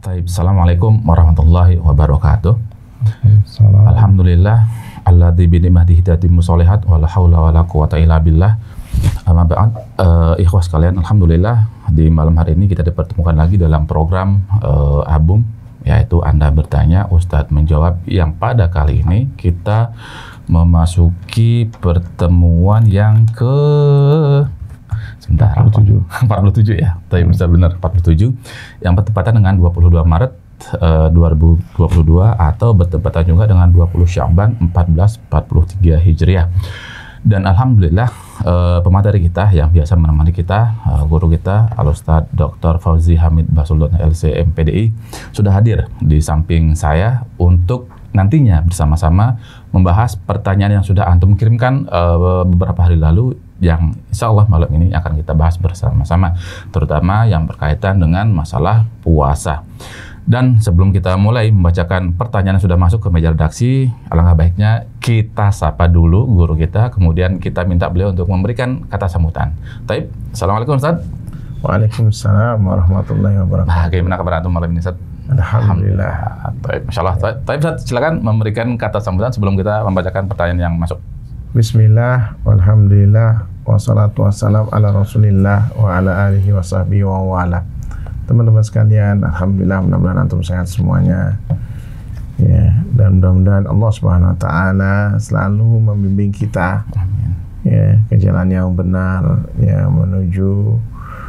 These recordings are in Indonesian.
Assalamualaikum warahmatullahi wabarakatuh. Alhamdulillah alladzi bi ni'matihi tatimmu sholihat wala haula wala quwata illa billah. Amma ba'd, ikhwah sekalian, alhamdulillah di malam hari ini kita dipertemukan lagi dalam program Abum, yaitu Anda bertanya, Ustadz menjawab, yang pada kali ini kita memasuki pertemuan yang ke 47 ya, tapi bisa benar 47 yang bertepatan dengan 22 Maret 2022 atau bertepatan juga dengan 20 Sya'ban 1443 Hijriah. Dan alhamdulillah pemateri kita yang biasa menemani kita, guru kita Al-Ustadz Dr. Fauzi Hamid Basuluddin LC MPDI sudah hadir di samping saya untuk nantinya bersama-sama membahas pertanyaan yang sudah antum kirimkan beberapa hari lalu, yang insya Allah malam ini akan kita bahas bersama-sama, terutama yang berkaitan dengan masalah puasa. Dan sebelum kita mulai membacakan pertanyaan yang sudah masuk ke meja redaksi, alangkah baiknya kita sapa dulu guru kita, kemudian kita minta beliau untuk memberikan kata sambutan. Taib, Assalamualaikum Ustaz. Waalaikumsalam warahmatullahi wabarakatuh. Bagaimana kabar antum malam ini Ustaz? Alhamdulillah. Taib, Masya Allah. Taib Ustaz, silakan memberikan kata sambutan sebelum kita membacakan pertanyaan yang masuk. Bismillah, walhamdulillah, wassalatu wassalam ala rasulillah wa ala alihi wa sahbihi wa wala. Teman-teman sekalian, alhamdulillah, mudah-mudahan antum sehat semuanya. Ya, dan mudah-mudahan Allah Subhanahu wa taala selalu membimbing kita, amin, ya, ke jalan yang benar, ya, menuju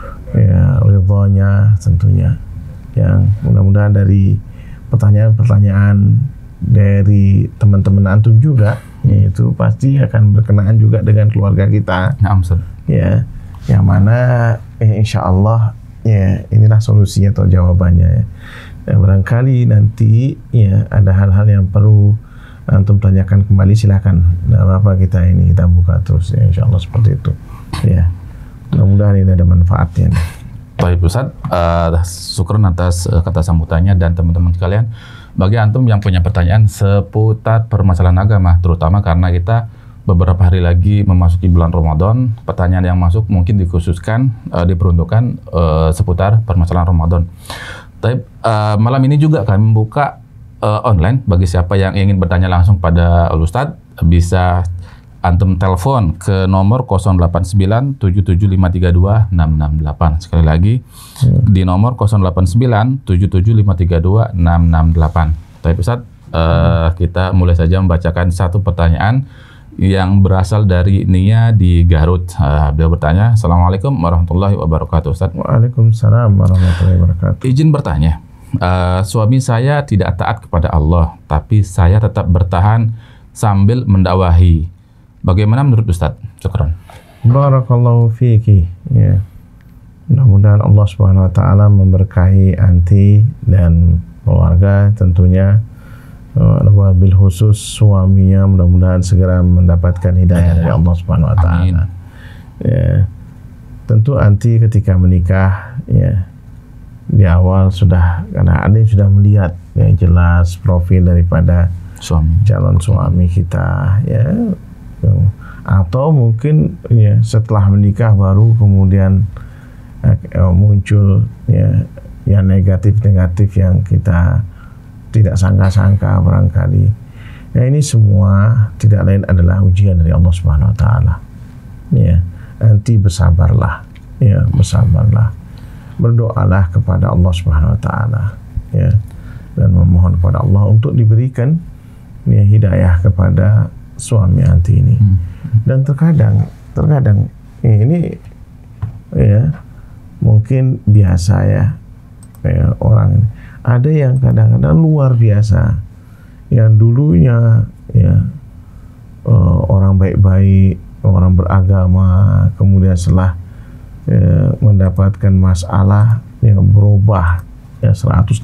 ya ridhonya tentunya. Yang mudah-mudahan dari pertanyaan-pertanyaan dari teman-teman antum juga, yaitu pasti akan berkenaan juga dengan keluarga kita. Ya, yang mana insya Allah ya inilah solusinya atau jawabannya. Ya. Dan barangkali nanti ya ada hal-hal yang perlu antum tanyakan kembali, silakan. Nah, apa kita buka terus ya, insya Allah seperti itu. Ya, mudah-mudahan ini ada manfaatnya. Baik Ustaz, syukur atas kata sambutannya. Dan teman-teman sekalian, bagi antum yang punya pertanyaan seputar permasalahan agama, terutama karena kita beberapa hari lagi memasuki bulan Ramadan, pertanyaan yang masuk mungkin dikhususkan, diperuntukkan seputar permasalahan Ramadan. Tapi malam ini juga kami membuka online bagi siapa yang ingin bertanya langsung pada Ustadz, bisa antum telepon ke nomor 089775326668. Sekali lagi, di nomor 089775326668. Tapi Ustaz, kita mulai saja membacakan satu pertanyaan yang berasal dari Nia di Garut. Beliau bertanya, Assalamualaikum warahmatullahi wabarakatuh Ustaz. Waalaikumsalam warahmatullahi wabarakatuh. Izin bertanya, suami saya tidak taat kepada Allah, tapi saya tetap bertahan sambil mendakwahi. Bagaimana menurut Ustaz? Syukran. Barakallahu fiki. Ya. Mudah-mudahan Allah Subhanahu wa taala memberkahi anti dan keluarga tentunya. Wabil khusus suaminya, mudah-mudahan segera mendapatkan hidayah dari Allah Subhanahu wa taala. Ya. Tentu anti ketika menikah ya di awal sudah, karena anti sudah melihat ya jelas profil daripada calon suami kita ya. Atau mungkin ya setelah menikah baru kemudian muncul ya yang negatif-negatif yang kita tidak sangka-sangka barangkali. Ya, ini semua tidak lain adalah ujian dari Allah Subhanahu wa taala. Ya, nanti bersabarlah. Ya, bersabarlah. Berdoalah kepada Allah Subhanahu wa taala. Ya. Dan memohon kepada Allah untuk diberikan ya hidayah kepada suami anti ini. Dan terkadang ini ya mungkin biasa ya orang ini. Ada yang kadang-kadang luar biasa, yang dulunya ya orang baik-baik, orang beragama, kemudian setelah mendapatkan masalah yang berubah ya 180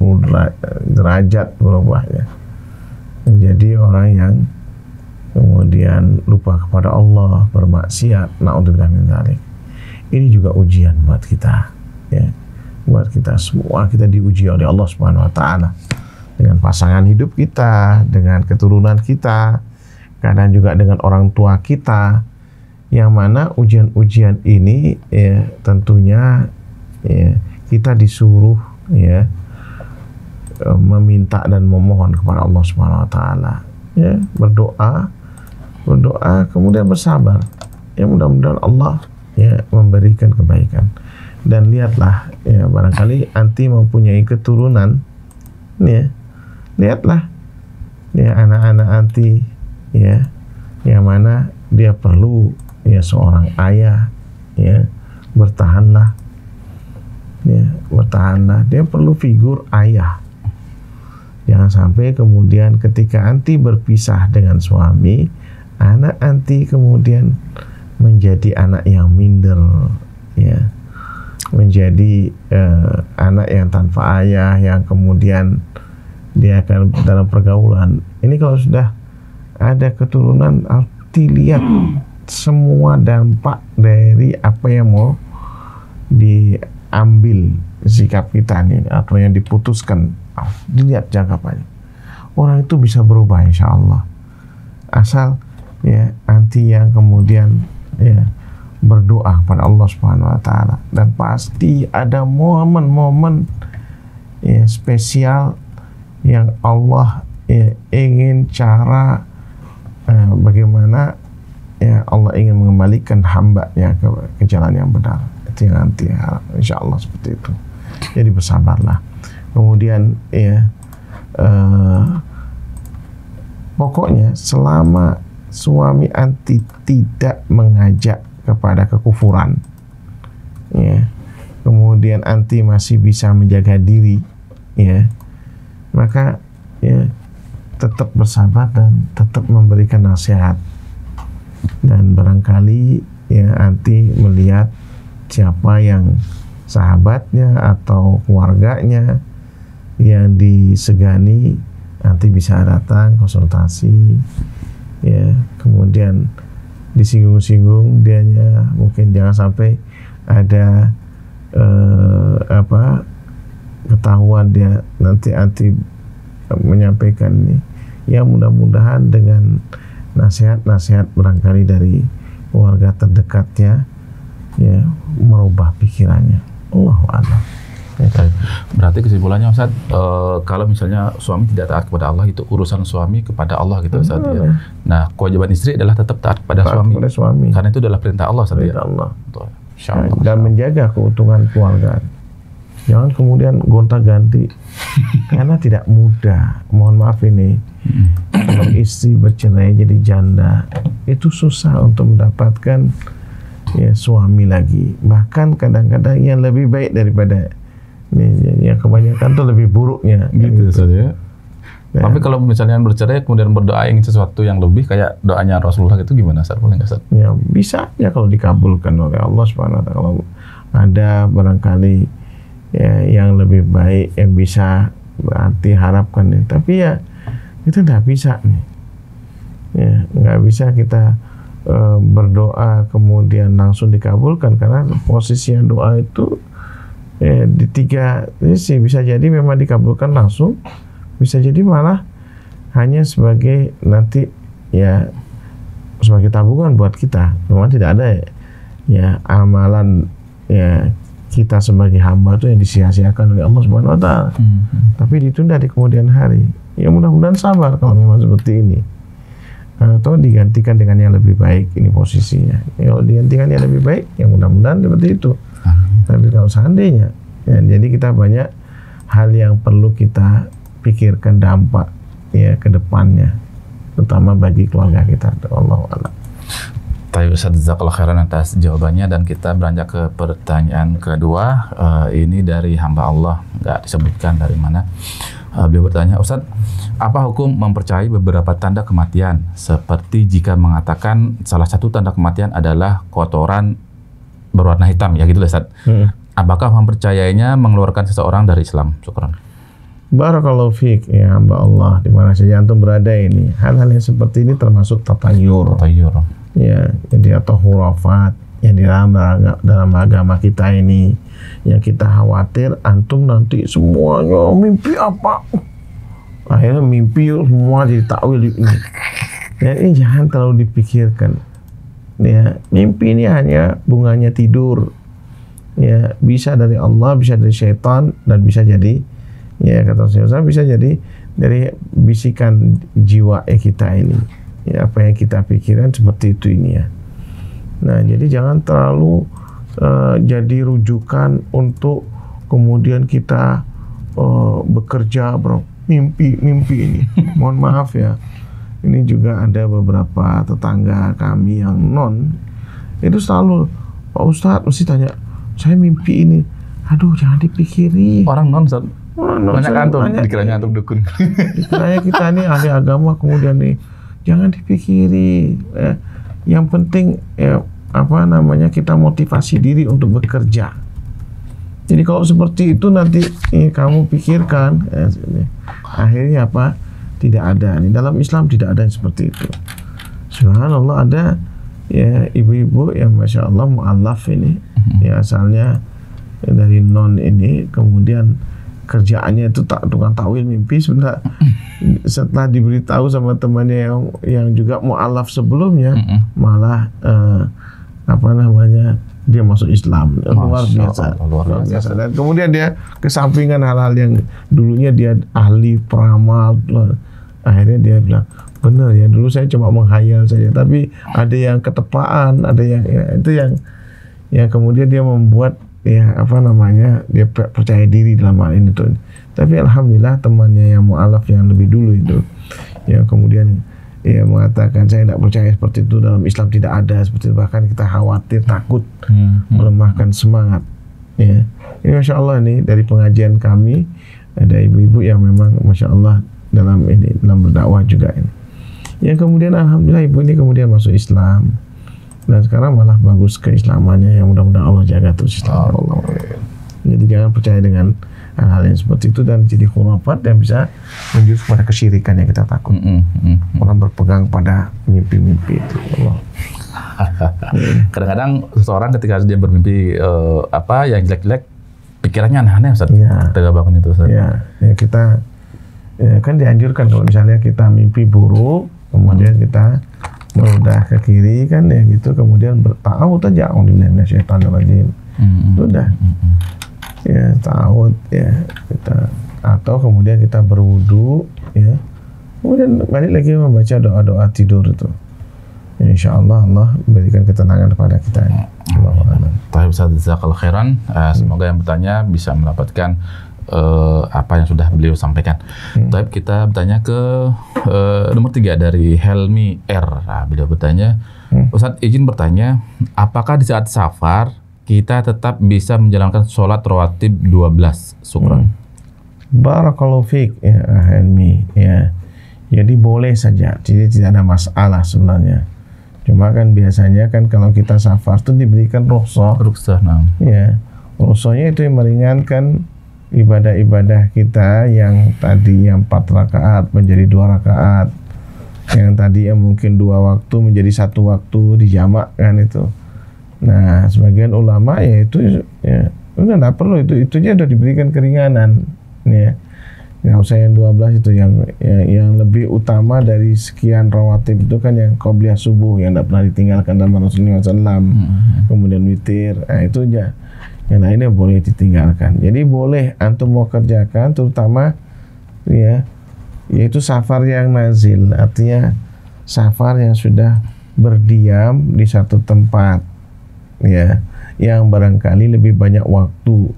derajat berubah ya. Menjadi orang yang kemudian lupa kepada Allah, bermaksiat, na'udzubillah min dzalik. Ini juga ujian buat kita ya. Buat kita semua, kita diuji oleh Allah Subhanahu wa taala dengan pasangan hidup kita, dengan keturunan kita, kadang juga dengan orang tua kita, yang mana ujian-ujian ini ya tentunya ya kita disuruh ya meminta dan memohon kepada Allah Subhanahu wa taala. Ya, berdoa kemudian bersabar. Ya, mudah-mudahan Allah ya memberikan kebaikan. Dan lihatlah ya, barangkali anti mempunyai keturunan ya. Lihatlah ya anak-anak anti ya yang mana dia perlu ya seorang ayah ya, bertahanlah ya, bertahanlah, dia perlu figur ayah. Jangan sampai kemudian ketika anti berpisah dengan suami, anak anti kemudian menjadi anak yang minder ya, menjadi anak yang tanpa ayah, yang kemudian dia akan dalam pergaulan. Ini kalau sudah ada keturunan, arti lihat semua dampak dari apa yang mau diambil sikap kita nih atau yang diputuskan. Dilihat jangka panjang, orang itu bisa berubah insya Allah, asal ya anti yang kemudian ya berdoa pada Allah Subhanahu wa taala. Dan pasti ada momen-momen ya spesial yang Allah ya ingin cara bagaimana ya Allah ingin mengembalikan hambanya ke jalan yang benar. Itu yang anti harap, insya Allah seperti itu. Jadi bersabarlah. Kemudian ya pokoknya selama suami anti tidak mengajak kepada kekufuran ya, kemudian anti masih bisa menjaga diri ya, maka ya tetap bersabar dan tetap memberikan nasihat. Dan barangkali ya anti melihat siapa yang sahabatnya atau keluarganya yang disegani, nanti bisa datang konsultasi ya, kemudian disinggung-singgung dianya, mungkin jangan sampai ada ketahuan dia nanti anti menyampaikan ini. Ya mudah-mudahan dengan nasihat-nasihat barangkali dari keluarga terdekatnya ya merubah pikirannya. Allahu a'lam. Berarti kesimpulannya Ustaz, kalau misalnya suami tidak taat kepada Allah, itu urusan suami kepada Allah gitu Ustaz ya. Nah, kewajiban istri adalah tetap taat kepada suami. Karena itu adalah perintah Allah Ustaz ya. Allah. Insyaallah. Dan menjaga keutuhan keluarga. Jangan kemudian gonta-ganti karena tidak mudah. Mohon maaf ini, kalau istri bercerai jadi janda, itu susah untuk mendapatkan ya suami lagi. Bahkan kadang-kadang yang lebih baik daripada ya kebanyakan tuh lebih buruknya gitu ya. Tapi kalau misalnya bercerai kemudian berdoa ingin sesuatu yang lebih kayak doanya Rasulullah itu gimana Ustaz? Boleh nggak Ustaz? Ya bisa ya kalau dikabulkan oleh Allah Subhanahu wa taala. Kalau ada barangkali ya yang lebih baik yang bisa berarti harapkan nih. Tapi ya itu nggak bisa nih. Ya nggak bisa kita berdoa kemudian langsung dikabulkan, karena posisinya doa itu di tiga sisi. Bisa jadi memang dikabulkan langsung, bisa jadi malah hanya sebagai nanti ya sebagai tabungan buat kita. Memang tidak ada ya amalan ya kita sebagai hamba itu yang disia-siakan oleh Allah Subhanahu wa taala. Tapi ditunda di kemudian hari. Ya mudah-mudahan sabar kalau memang seperti ini. Atau digantikan dengan yang lebih baik, ini posisinya. Ya, kalau digantikan yang lebih baik, ya mudah-mudahan seperti itu. Tapi kalau seandainya, ya, jadi kita banyak hal yang perlu kita pikirkan dampak ya ke depannya, terutama bagi keluarga kita. Allahu a'lam. Tayyib Ustaz, jazakallahu khairan atas jawabannya. Dan kita beranjak ke pertanyaan kedua. Ini dari hamba Allah, nggak disebutkan dari mana. Beliau bertanya, Ustaz, apa hukum mempercayai beberapa tanda kematian? Seperti jika mengatakan salah satu tanda kematian adalah kotoran berwarna hitam, ya gitu Ustaz. Apakah mempercayainya mengeluarkan seseorang dari Islam? Syukran. Barakallahu fiik ya hamba Allah, di mana saja antum berada ini. Hal-hal yang seperti ini termasuk tatayur. Ya, jadi atau hurafat yang di dalam agama kita ini, yang kita khawatir antum nanti semuanya mimpi apa, akhirnya mimpi semua jadi takwil ini. Ya, ini jangan terlalu dipikirkan. Ya, mimpi ini hanya bunganya tidur. Ya, bisa dari Allah, bisa dari syaitan, dan bisa jadi Ya kata Rasulullah bisa jadi dari bisikan jiwa kita ini. Ya, apa yang kita pikirkan seperti itu ini ya. Nah, jadi jangan terlalu jadi rujukan untuk kemudian kita bekerja bro, mimpi ini. Mohon maaf ya. Ini juga ada beberapa tetangga kami yang non itu selalu, Pak Ustadz mesti tanya, saya mimpi ini. Aduh, jangan dipikiri. Orang non banyak antum, dikiranya antum dukun. Dikiranya kita ini ahli agama, kemudian nih jangan dipikiri. Yang penting kita motivasi diri untuk bekerja. Jadi kalau seperti itu nanti kamu pikirkan, akhirnya apa? Tidak ada. Dalam Islam tidak ada yang seperti itu. Subhanallah, ada ya ibu-ibu yang masya Allah mu'allaf ini, ya asalnya dari non ini, kemudian kerjaannya itu tukang takwil mimpi. Setelah diberitahu sama temannya yang juga mu'allaf sebelumnya, malah dia masuk Islam. Luar biasa. Dan kemudian dia kesampingan hal-hal yang dulunya dia ahli peramal. Akhirnya dia bilang, benar ya, dulu saya cuma menghayal saja, tapi ada yang ketepaan, ada yang itu yang kemudian dia membuat dia percaya diri dalam hal ini tuh. Tapi alhamdulillah temannya yang mu'alaf yang lebih dulu itu yang kemudian mengatakan saya tidak percaya seperti itu, dalam Islam tidak ada seperti itu, bahkan kita khawatir, takut melemahkan semangat. Ya, ini masya Allah, ini dari pengajian kami ada ibu-ibu yang memang masya Allah dalam berdakwah juga ini. Yang kemudian alhamdulillah ibu ini kemudian masuk Islam. Dan sekarang malah bagus keislamannya, yang mudah-mudahan Allah jaga terus Islamnya. Allah. Jadi jangan percaya dengan hal-hal yang seperti itu dan jadi khurafat yang bisa menjurus pada kesyirikan yang kita takut. Orang berpegang pada mimpi-mimpi itu. Allah. Kadang-kadang seseorang ketika dia bermimpi yang jelek-jelek, pikirannya aneh-aneh, Ustaz. Ya. Tega banget itu, Ustaz. Ya, kita kan dianjurkan kalau misalnya kita mimpi buruk, kemudian kita meludah ke kiri kan ya gitu, kemudian berta'awud aja, a'udzubillahi minasyaitonirrajim. Sudah. Ya, ta'awud ya kita, atau kemudian kita berwudu ya. Kemudian balik lagi membaca doa-doa tidur itu. Ya, insyaallah Allah memberikan ketenangan kepada kita. Allahu a'lam. Baik, Ustaz, jazakallahu khairan. Semoga yang bertanya bisa mendapatkan apa yang sudah beliau sampaikan. Baik, kita bertanya ke nomor 3 dari Helmi R. Nah, beliau bertanya, Ustaz izin bertanya, apakah di saat safar kita tetap bisa menjalankan sholat rawatib 12? Syukran. Barakallahu fiik ya Helmi ya. Jadi boleh saja, jadi tidak ada masalah sebenarnya. Cuma kan biasanya kan kalau kita safar itu diberikan rukhsah. Nah. Ya, rukhsahnya itu yang meringankan ibadah-ibadah kita yang tadi yang 4 rakaat menjadi 2 rakaat, yang tadi yang mungkin 2 waktu menjadi 1 waktu dijamak kan itu. Nah, sebagian ulama ya itu ya udah nggak perlu, itu aja udah diberikan keringanan ya. Nggak usah yang 12 itu, yang lebih utama dari sekian rawatib itu kan yang qobliyah subuh yang nggak pernah ditinggalkan dalam Rasulullah SAW, kemudian witir, nah itu aja. Yang lainnya boleh ditinggalkan. Jadi boleh antum mau kerjakan, terutama ya, yaitu safar yang nazil, artinya safar yang sudah berdiam di satu tempat, ya, yang barangkali lebih banyak waktu.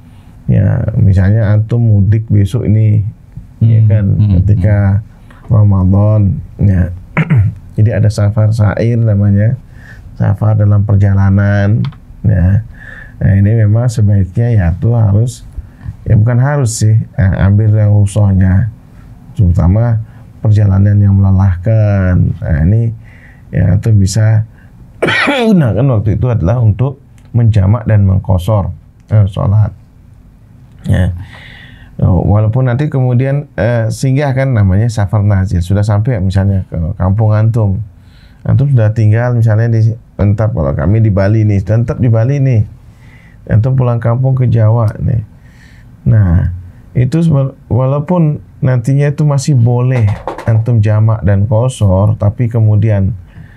Ya, misalnya antum mudik besok ini, ya kan, ketika Ramadan, ya. Jadi ada safar sa'ir namanya, safar dalam perjalanan, ya. Nah, ini memang sebaiknya ya tuh harus, ya bukan harus sih, ambil yang rukhsahnya, terutama perjalanan yang melelahkan. Nah, ini ya tuh bisa gunakan waktu itu adalah untuk menjamak dan mengqashar sholat. Ya. Walaupun nanti kemudian singgah kan namanya safar nazil, sudah sampai misalnya ke kampung antum sudah tinggal misalnya di Entap, kalau kami di Bali nih, Entap di Bali nih, antum pulang kampung ke Jawa nih. Nah, itu walaupun nantinya itu masih boleh antum jamak dan qashar, tapi kemudian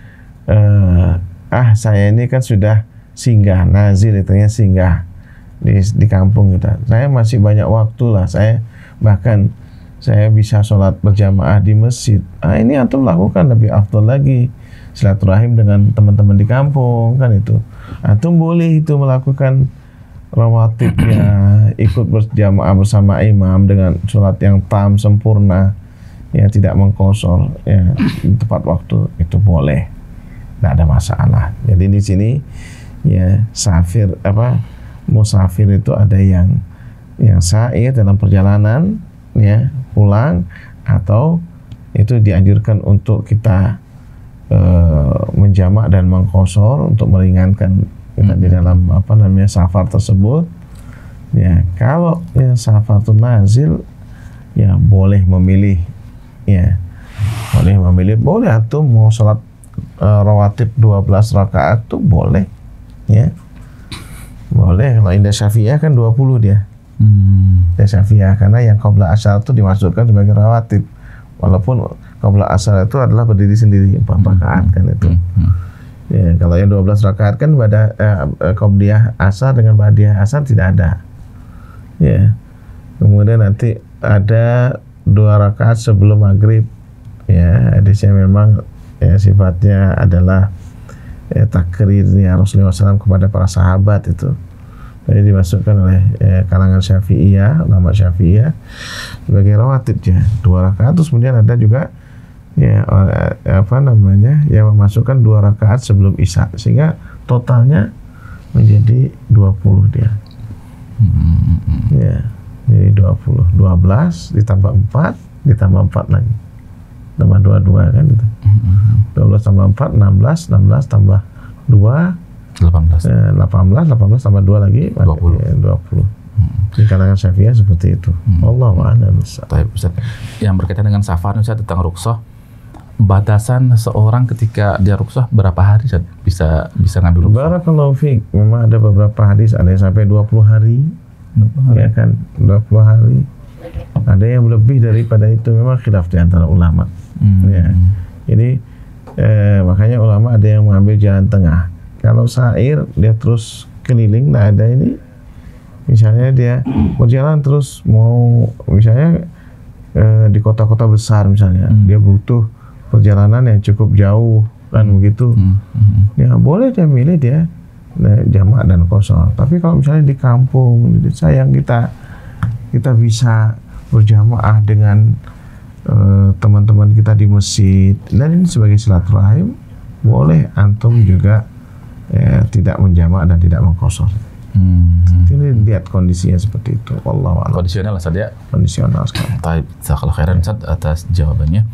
saya ini kan sudah singgah nazil, itu singgah di kampung kita. Saya masih banyak waktu lah, saya Bahkan saya bisa sholat berjamaah di masjid. Ini antum lakukan lebih afdal lagi. Silaturahim dengan teman-teman di kampung, kan itu. Antum boleh itu melakukan rawatibnya, ikut berjamaah bersama imam dengan sholat yang tam sempurna, ya tidak mengkosor, ya di tepat waktu, itu boleh, tidak ada masalah. Jadi di sini ya musafir itu ada yang sair dalam perjalanan, ya pulang, atau itu dianjurkan untuk kita menjamak dan mengkosor untuk meringankan kita di dalam safar tersebut. Ya, kalau safarun nazil, ya boleh memilih, ya boleh antum mau sholat rawatib 12 rakaat tuh boleh, ya boleh. Kalau indah Syafi'iyah kan 20 dia. Indah Syafi'iyah, karena yang qabla asar itu dimasukkan sebagai rawatib, walaupun qabla asar itu adalah berdiri sendiri 4 rakaat kan itu. Ya, kalau yang 12 rakaat kan pada qabliyah asar dengan ba'diyah asar tidak ada. Ya. Kemudian nanti ada 2 rakaat sebelum maghrib. Ya, hadisnya memang ya sifatnya adalah takrirnya Rasulullah SAW kepada para sahabat itu. Jadi dimasukkan oleh kalangan Syafi'iyah, ulama Syafi'iyah sebagai rawatibnya 2 rakaat. Terus kemudian ada juga ya yang memasukkan 2 rakaat sebelum isya, sehingga totalnya menjadi 20 dia. Ya, jadi 20, 12 ditambah 4 ditambah 4 lagi, tambah 22 kan itu. 12 tambah 4 16, 16 tambah 2 18, 18 tambah 2 lagi 20. Ya, 20. Di kalangan Syafi'iyah seperti itu. Wallahu a'lam bishawab. Ustaz, yang berkaitan dengan safar, Ustaz, tentang rukhsah, batasan seorang ketika dia rukhsah berapa hari Ustaz bisa ngambil rukhsah? Barakallahu fiik. Memang ada beberapa hadis, ada yang sampai 20 hari. Ya kan, 20 hari. Ada yang lebih daripada itu, memang khilaf di antara ulama. Ya. Jadi makanya ulama ada yang mengambil jalan tengah. Kalau sair dia terus keliling, nah ada ini misalnya dia berjalan terus mau misalnya di kota-kota besar misalnya, dia butuh perjalanan yang cukup jauh kan begitu. Ya boleh dia milih dia jamak dan qashar. Tapi kalau misalnya di kampung, sayang kita bisa berjamaah dengan teman-teman kita di masjid, dan ini sebagai silaturahim, boleh antum juga tidak menjamak dan tidak mengqashar. Ini lihat kondisinya seperti itu. Wallahu a'lam. Kondisional Ustaz ya? Kondisional sekali. Baik, jazakallahu khairan Ustaz atas jawabannya.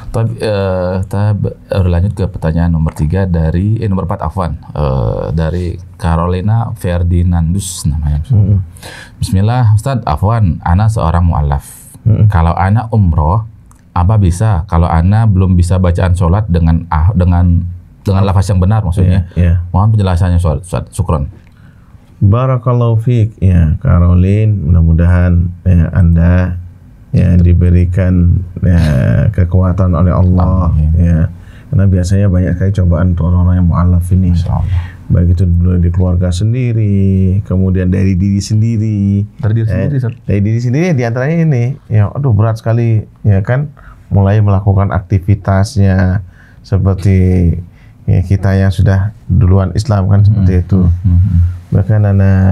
Kita berlanjut ke pertanyaan nomor 3 dari nomor 4 afwan, dari Carolina Ferdinandus namanya. Bismillah Ustaz, afwan, ana seorang mu'allaf. Kalau ana umroh, apa bisa kalau ana belum bisa bacaan sholat dengan lafaz yang benar maksudnya? Mohon penjelasannya Ustaz. Syukron. Barakallahu fiik ya Caroline, mudah-mudahan Anda diberikan kekuatan oleh Allah. Ya, karena biasanya banyak sekali cobaan untuk orang-orang yang mu'allaf ini. Baik itu dulu di keluarga sendiri, kemudian dari diri sendiri. Dari diri sendiri diantaranya ini, ya aduh berat sekali ya kan, mulai melakukan aktivitasnya seperti kita yang sudah duluan Islam kan seperti itu. Bahkan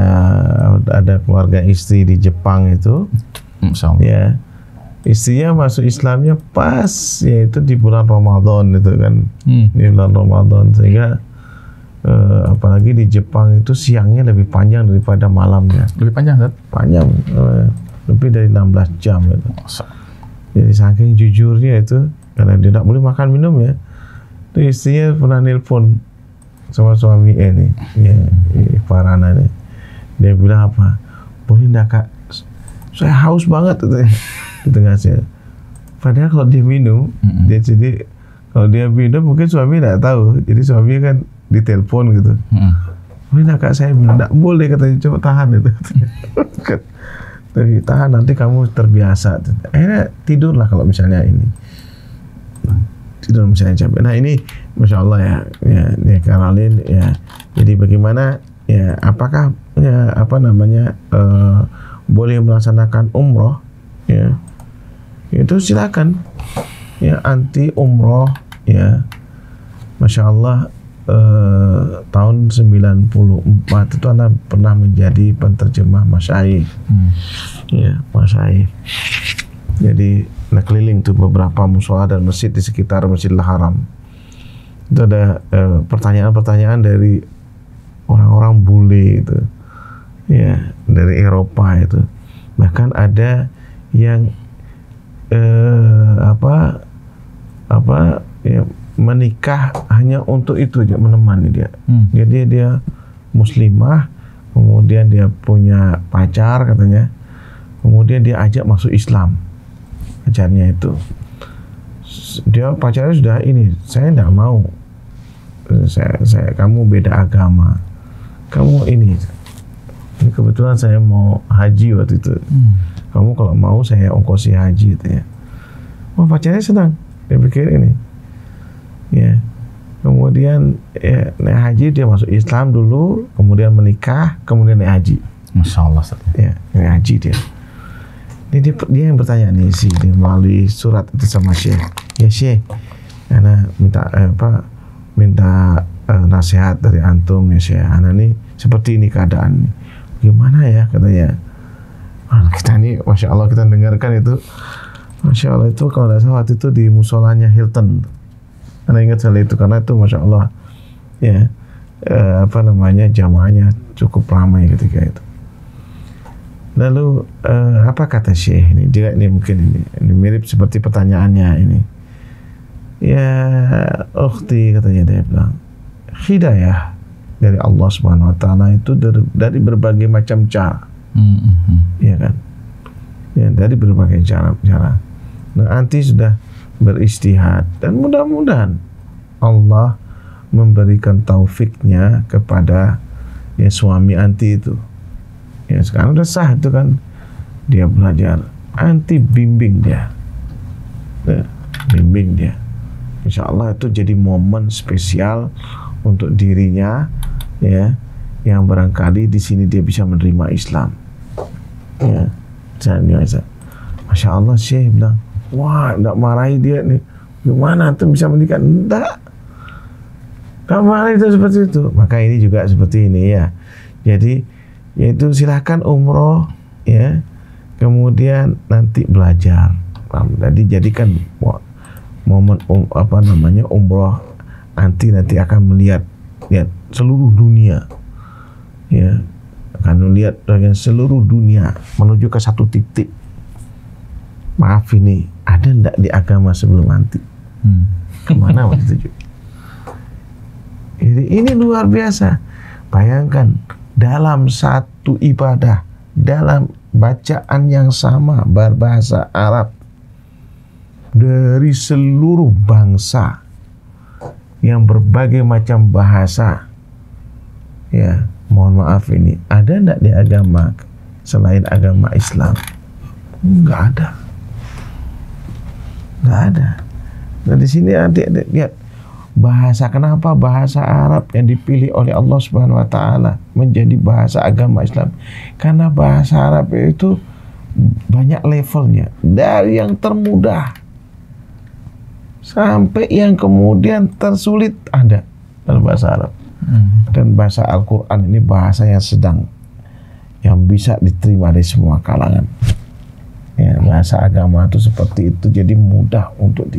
ada keluarga istri di Jepang itu, ya istrinya masuk Islamnya pas yaitu di bulan Ramadan itu kan, di bulan Ramadan, sehingga apalagi di Jepang itu siangnya lebih panjang daripada malamnya. Lebih panjang kan? Panjang, lebih dari 16 jam itu. Jadi saking jujurnya itu, karena dia tidak boleh makan minum ya. Itu istrinya pernah nelpon sama suami ini, Farana nih. Dia bilang apa? Boleh enggak Kak? Saya haus banget itu di tengah saya. Padahal kalau dia minum, dia jadi kalau dia minum mungkin suami tidak tahu. Jadi suami kan ditelepon gitu. Boleh enggak Kak saya minum? Enggak boleh katanya, coba tahan itu. Tapi tahan, nanti kamu terbiasa. Akhirnya tidurlah kalau misalnya ini. Tidur misalnya capek. Nah ini Masya Allah ya Caroline ya. Jadi bagaimana ya, apakah ya boleh melaksanakan umroh ya, itu silakan. Ya, anti umroh, ya, masya Allah. Tahun 94 itu Anda pernah menjadi penterjemah masyaikh. Ya, masyaikh. Jadi keliling tuh beberapa mushola dan masjid di sekitar Masjidil Haram. Itu ada pertanyaan-pertanyaan dari orang-orang bule itu, ya, dari Eropa itu. Bahkan ada yang ya, menikah hanya untuk itu aja, menemani dia. Jadi dia muslimah, kemudian dia punya pacar katanya, kemudian dia ajak masuk Islam, pacarnya itu. Dia pacarnya sudah ini, saya tidak mau, kamu beda agama, kamu ini kebetulan saya mau haji waktu itu, kamu kalau mau saya ongkosi haji gitu ya. Wah, pacarnya senang, dia pikir ini. Ya, kemudian ya, naik haji, dia masuk Islam dulu, kemudian menikah, kemudian naik haji. Masya Allah. Ya, naik haji dia. Ini dia yang bertanya nih sih, dia melalui surat itu sama Syekh. Ya Syekh, karena minta nasihat dari antum ya Syekh. Ana nih seperti ini keadaan nih. Gimana ya katanya. Kita ini, masya Allah, kita dengarkan itu, masya Allah, itu kalau tidak salah waktu itu di musolanya Hilton. Anda ingat hal itu karena itu masya Allah, ya, jamaahnya cukup ramai ketika itu. Lalu apa kata Syekh ini? Juga ini mungkin ini mirip seperti pertanyaannya ini. Ya, ukhti katanya, dia bilang, hidayah dari Allah Subhanahu Wa Taala itu dari berbagai macam cara, ya kan? Ya, dari berbagai cara. Nah, anti sudah beristihad dan mudah-mudahan Allah memberikan taufiknya kepada ya suami anti itu. Ya, sekarang udah sah itu kan, dia belajar, anti bimbing dia, bimbing dia. Insya Allah itu jadi momen spesial untuk dirinya, ya, yang barangkali di sini dia bisa menerima Islam. Ya, masya Allah, Syekh bilang, wah, tidak marahi dia nih. Gimana tuh bisa menikah? Enggak. Gak marahi itu seperti itu. Maka ini juga seperti ini ya. Jadi, yaitu silakan umroh, ya. Kemudian nanti belajar. Jadi jadikan momen umroh nanti akan melihat seluruh dunia. Ya, akan melihat dengan seluruh dunia menuju ke satu titik. Maaf ini, ada enggak di agama sebelum nanti? Kemana waktu itu? Ini luar biasa. Bayangkan, dalam satu ibadah, dalam bacaan yang sama berbahasa Arab, dari seluruh bangsa yang berbagai macam bahasa, ya, mohon maaf ini, ada enggak di agama selain agama Islam? Enggak ada. Nggak ada. Nah, di sini adik-adik lihat bahasa, kenapa bahasa Arab yang dipilih oleh Allah Subhanahu Wa Taala menjadi bahasa agama Islam? Karena bahasa Arab itu banyak levelnya, dari yang termudah sampai yang kemudian tersulit ada dalam bahasa Arab. Dan bahasa Al-Quran ini bahasa yang sedang, yang bisa diterima dari semua kalangan. Ya, bahasa agama itu seperti itu, jadi mudah untuk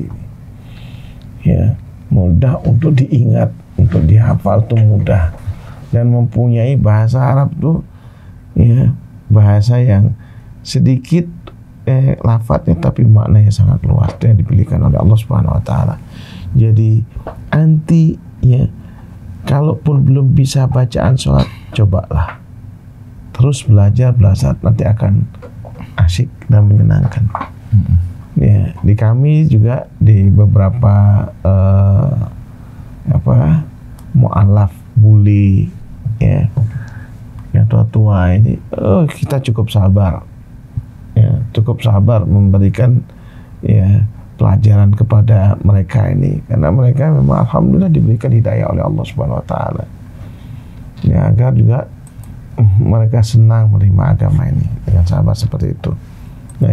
mudah untuk diingat, untuk dihafal itu mudah. Dan mempunyai bahasa Arab itu, ya, bahasa yang sedikit lafadznya tapi maknanya sangat luas, itu yang dipilihkan oleh Allah Subhanahu Wa Taala. Jadi anti, ya, kalaupun belum bisa bacaan sholat, cobalah terus belajar, nanti akan asyik dan menyenangkan. Ya, di kami juga di beberapa mu'alaf buli, ya, yang tua-tua ini, kita cukup sabar, ya, cukup sabar memberikan, ya, pelajaran kepada mereka ini, karena mereka memang alhamdulillah diberikan hidayah oleh Allah Subhanahu Wa Taala, ya, agar juga mereka senang menerima agama ini dengan sabar seperti itu. Nah, ini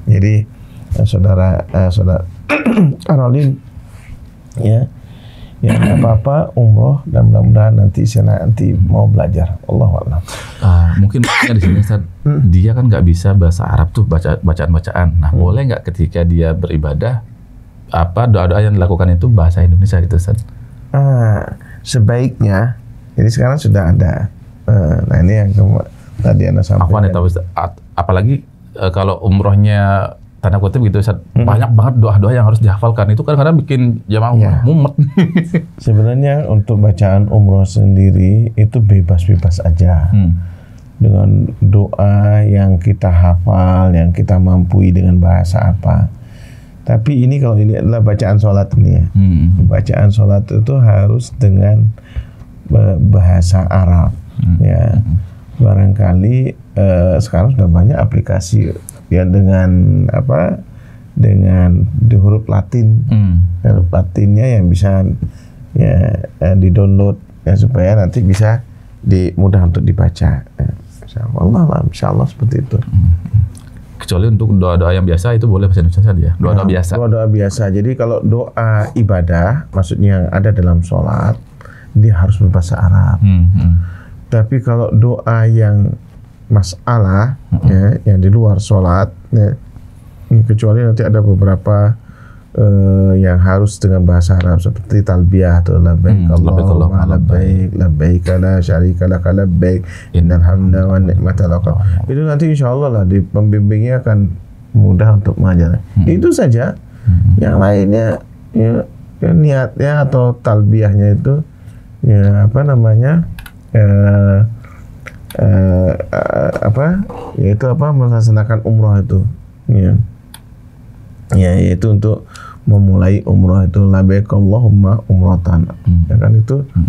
Jadi saudara Arolin, ya nggak apa-apa umroh, dan mudah-mudahan nanti mau belajar. Allahu a'lam. Mungkin di sini Ustaz, dia kan nggak bisa bahasa Arab tuh, bacaan-bacaan. Nah, boleh nggak ketika dia beribadah, doa-doa yang dilakukan itu bahasa Indonesia gitu Ustaz? Sebaiknya, jadi sekarang sudah ada. Nah ini yang tadi Anda sampaikan. Aku tahu Ustaz, apalagi kalau umrohnya tanda kutip gitu Ustaz, banyak banget doa-doa yang harus dihafalkan. Itu kadang-kadang bikin jamaah mumet. Sebenarnya untuk bacaan umroh sendiri itu bebas-bebas aja. Dengan doa yang kita hafal, yang kita mampu dengan bahasa apa. Tapi ini kalau ini adalah bacaan sholat ini ya. Bacaan sholat itu harus dengan bahasa Arab. Ya, barangkali sekarang sudah banyak aplikasi ya dengan dengan di huruf Latin, huruf Latinnya yang bisa di-download ya, supaya nanti bisa mudah untuk dibaca. Insya Allah seperti itu. Kecuali untuk doa-doa yang biasa itu boleh bahasa Indonesia saja ya. Doa-doa biasa. Doa-doa biasa. Jadi kalau doa ibadah, maksudnya yang ada dalam sholat, dia harus berbahasa Arab. Tapi kalau doa yang masalah yang di luar sholat, kecuali nanti ada beberapa yang harus dengan bahasa Arab seperti talbiyah atau labbaik Allahumma labbaik labbaik la syarika lak labbaik innal hamda wan ni'mata lak. Itu nanti insyaallah lah di pembimbingnya akan mudah untuk mengajar. Itu saja. Yang lainnya niatnya atau talbiyahnya itu melaksanakan umroh itu yaitu untuk memulai umroh itu labbaik Allahumma umratan. Ya kan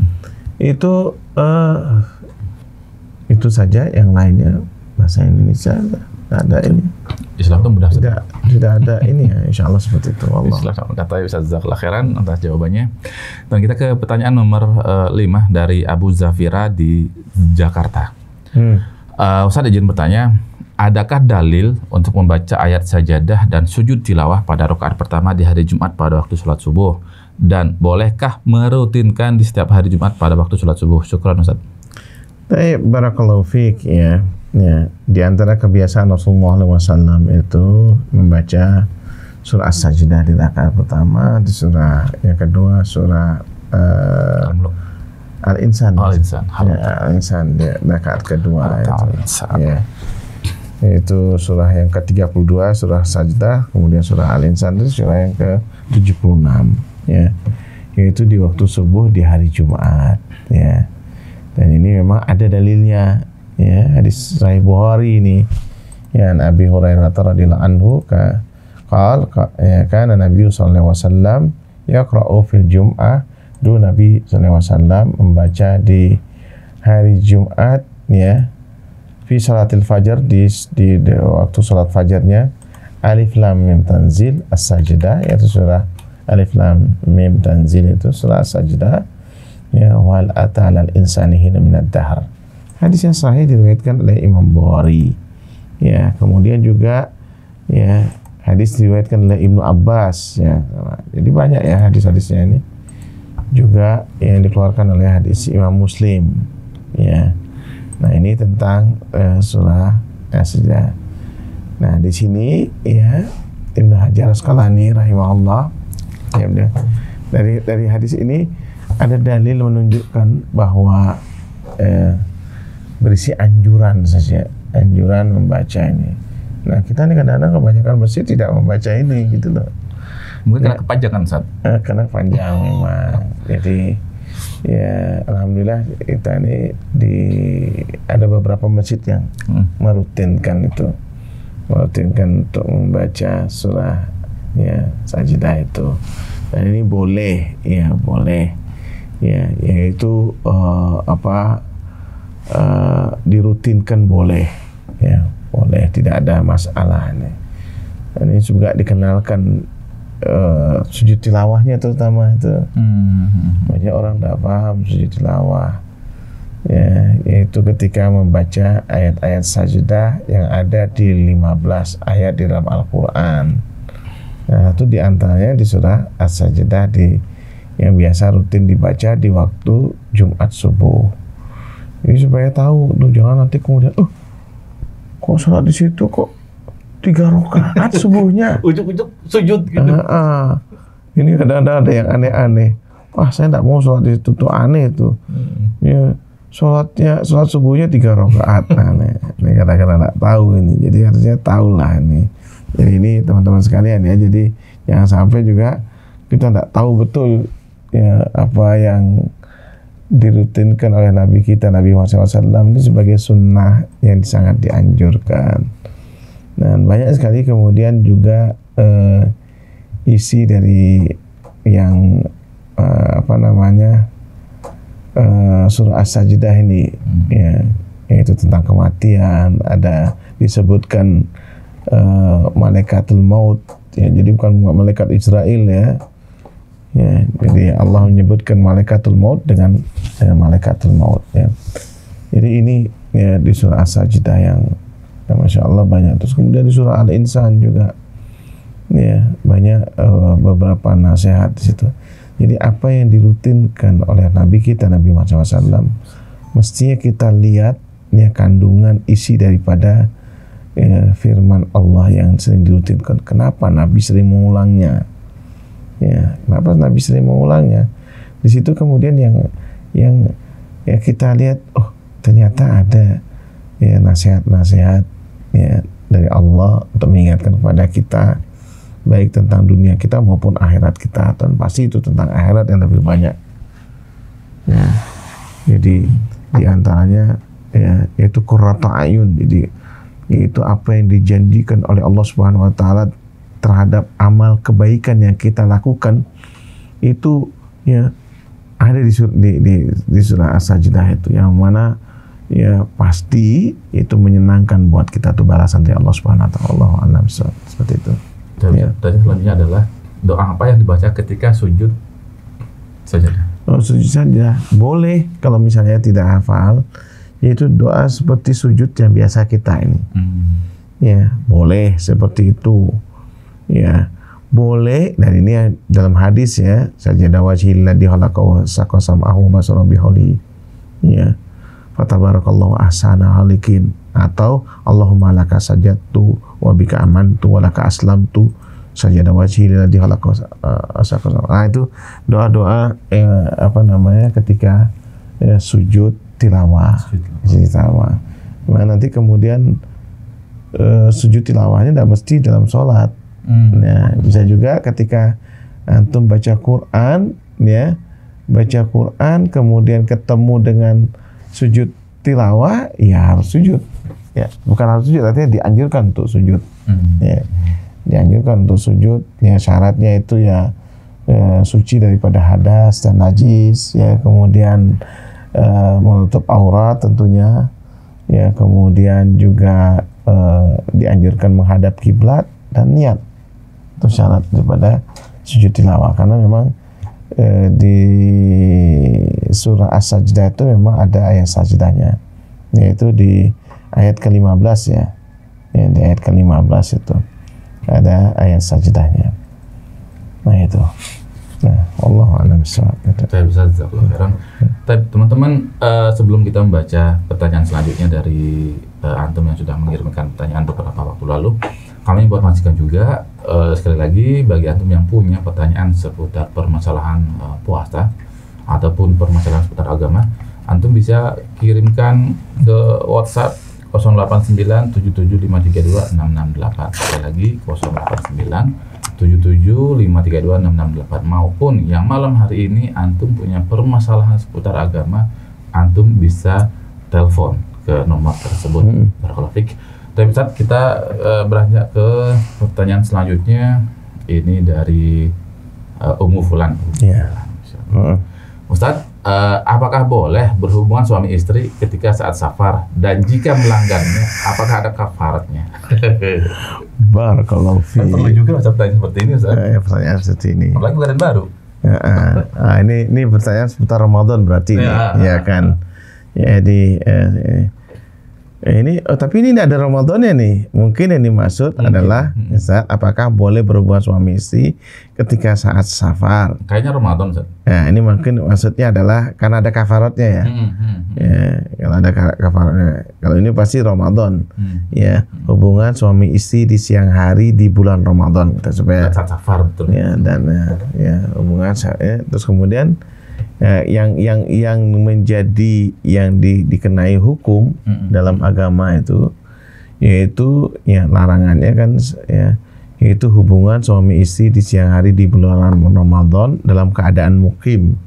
itu saja. Yang lainnya bahasa Indonesia nggak ada ini. Islam itu mudah tidak ada ini ya, insya Allah seperti itu. Allah. Kata Ustaz Jazakallah khairan atas jawabannya. Dan kita ke pertanyaan nomor 5 dari Abu Zafira di Jakarta. Ustaz izin bertanya, adakah dalil untuk membaca ayat sajadah dan sujud tilawah pada rakaat pertama di hari Jumat pada waktu sholat subuh? Dan bolehkah merutinkan di setiap hari Jumat pada waktu sholat subuh? Syukran Ustaz. Baik, barakallahu fiik ya. Di antara kebiasaan Rasulullah SAW itu membaca surah As-Sajdah di rakaat pertama, di surah yang kedua surah Al-Insan. Al-Insan di rakaat kedua itu surah yang ke-32 surah Sajdah, kemudian surah Al-Insan itu surah yang ke-76 ya. Yaitu di waktu subuh di hari Jumat ya. Dan ini memang ada dalilnya ya, hadis Sahih Bukhari ini ya, Nabi Hurairah radhiyallahu anhu kana Nabi sallallahu alaihi wasallam yaqra'u fil jum'ah. Dulu Nabi sallallahu alaihi wasallam membaca di hari Jumat ya, fi salatil fajar di waktu salat fajarnya, alif lam mim tanzil as-sajdah, yaitu surah alif lam mim tanzil itu surah As-Sajdah ya, wal ata al insani hina minad dahr. Hadis yang sahih diriwayatkan oleh Imam Bukhari. Ya, kemudian juga ya hadis diriwayatkan oleh Ibnu Abbas ya. Jadi banyak ya hadis-hadisnya ini. Juga yang dikeluarkan oleh hadis Imam Muslim. Ya. Nah, ini tentang surah As-Sajdah. Nah, di sini ya Ibnu Hajar Asqalani rahimahullah ya, dari hadis ini ada dalil menunjukkan bahwa berisi anjuran saja, anjuran membaca ini. Nah, kita ini kadang-kadang kebanyakan masjid tidak membaca ini gitu loh. Mungkin karena kepanjangan Ustaz. Karena panjang memang. Jadi ya alhamdulillah kita ini ada beberapa masjid yang merutinkan untuk membaca surah ya Sajdah itu. Dan ini boleh ya, yaitu dirutinkan boleh ya, boleh, tidak ada masalah nih. Dan ini juga dikenalkan sujud tilawahnya terutama itu. Banyak orang tidak paham sujud tilawah Ya, yaitu ketika membaca ayat-ayat sajdah yang ada di 15 ayat di dalam Al-Quran. Nah, itu diantaranya di surah As-Sajdah yang biasa rutin dibaca di waktu Jumat subuh. Jadi supaya tahu, tuh jangan nanti kemudian, kok sholat di situ kok 3 rakaat subuhnya. Ujuk-ujuk sujud gitu. Ini kadang-kadang ada yang aneh-aneh. Wah, saya tidak mau sholat di situ, tuh aneh tuh. Ya, sholat subuhnya 3 rakaat. Nah, ini kadang-kadang tidak tahu ini. Jadi harusnya tahulah ini. Jadi ini teman-teman sekalian ya. Jadi jangan sampai juga kita tidak tahu betul ya apa yang dirutinkan oleh Nabi kita, Nabi Muhammad SAW ini sebagai sunnah yang sangat dianjurkan. Dan banyak sekali kemudian juga isi dari yang surah As-Sajdah ini ya, yaitu tentang kematian, ada disebutkan malaikatul maut ya, jadi bukan malaikat Israel ya. Jadi Allah menyebutkan malaikatul maut dengan malaikatul maut ya. Jadi ini ya di surah As-Sajdah yang Masya Allah banyak. Terus kemudian di surah Al-Insan juga ya banyak beberapa nasihat di situ. Jadi apa yang dirutinkan oleh Nabi kita, Nabi Muhammad SAW, mestinya kita lihat ya kandungan isi daripada firman Allah yang sering dirutinkan. Kenapa Nabi sering mengulangnya? Ya, kenapa Nabi sering mengulangnya? Di situ kemudian yang ya kita lihat, ternyata ada ya nasihat-nasihat ya dari Allah untuk mengingatkan kepada kita baik tentang dunia kita maupun akhirat kita, dan pasti itu tentang akhirat yang lebih banyak. Ya, jadi diantaranya ya yaitu qurratu ayun. Jadi yaitu apa yang dijanjikan oleh Allah Subhanahu Wa Taala terhadap amal kebaikan yang kita lakukan itu ya ada di surah As-Sajdah itu, yang mana ya pasti itu menyenangkan buat kita tuh balasan dari Allah Subhanahu Wa Taala. Allahu a'lam seperti itu. Dan selanjutnya adalah doa apa yang dibaca ketika sujud sajadah? Sujud sajadah boleh kalau misalnya tidak hafal, yaitu doa seperti sujud yang biasa kita ini. Ya, boleh seperti itu. Ya, boleh, dan ini dalam hadis ya, sajadah wajhil ladzi khalaqahu saqasamahu basara biholi. Ya. Fatabarakallahu ahsana halikin, atau Allahumma laka sajadtu wa bika amantu wa laka aslamtu sajadah wajhi lillazi khalaqa asaqasa. Itu doa-doa ketika sujud tilawah. Nah, nanti kemudian sujud tilawahnya tidak mesti dalam sholat. Nah, bisa juga ketika antum baca Quran ya, baca Quran kemudian ketemu dengan sujud tilawah, ya harus sujud. Ya, bukan harus sujud, artinya dianjurkan untuk sujud. Ya, dianjurkan untuk sujud. Ya, syaratnya itu ya suci daripada hadas dan najis. Ya, kemudian menutup aurat tentunya. Ya, kemudian juga dianjurkan menghadap kiblat dan niat. Itu syarat daripada sujud tilawah, karena memang di surah As-Sajdah itu memang ada ayat sajdahnya, yaitu di ayat ke-15 ya. Di ayat ke-15 itu ada ayat sajdahnya. Nah itu. Nah, Allahu a'lam bishawab. Saya bisa teman-teman, sebelum kita membaca pertanyaan selanjutnya dari antum yang sudah mengirimkan pertanyaan beberapa waktu lalu, kami informasikan juga sekali lagi bagi antum yang punya pertanyaan seputar permasalahan puasa ataupun permasalahan seputar agama, antum bisa kirimkan ke WhatsApp 089775326668. Sekali lagi 089775326668. Maupun yang malam hari ini antum punya permasalahan seputar agama, antum bisa telepon ke nomor tersebut. Barakallahu fiik. Tapi Ustaz, kita beranjak ke pertanyaan selanjutnya. Ini dari Ummu Fulan. Iya. Ustaz, apakah boleh berhubungan suami istri ketika saat safar, dan jika melanggarnya, apakah ada kafaratnya? Barakallahu fiik. Perlu juga Ustaz pertanyaan seperti ini, Ustaz. Pertanyaan seperti ini. Apalagi bukan baru. Ini pertanyaan seputar Ramadan berarti ya kan. Ya ini tapi ini tidak ada Ramadannya nih. Mungkin yang dimaksud adalah Ustaz, apakah boleh berhubungan suami istri ketika saat safar? Kayaknya Ramadan, Ustaz. Nah, ini mungkin maksudnya adalah karena ada kafaratnya ya. Ya, kalau ada kafaratnya. Kalau ini pasti Ramadan. Ya, hubungan suami istri di siang hari di bulan Ramadan supaya saat safar, betul. Ya, dan ya hubungan terus kemudian yang menjadi yang dikenai hukum dalam agama itu yaitu ya larangannya kan ya yaitu hubungan suami istri di siang hari di bulan Ramadan dalam keadaan mukim.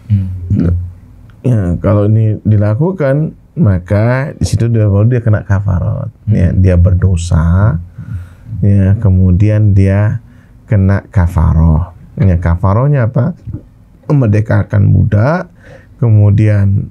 Ya, kalau ini dilakukan maka di situ dia kena kafarat. Ya, dia berdosa. Ya, kemudian dia kena kafaroh. Ya, kafarohnya apa? Memerdekakan budak, kemudian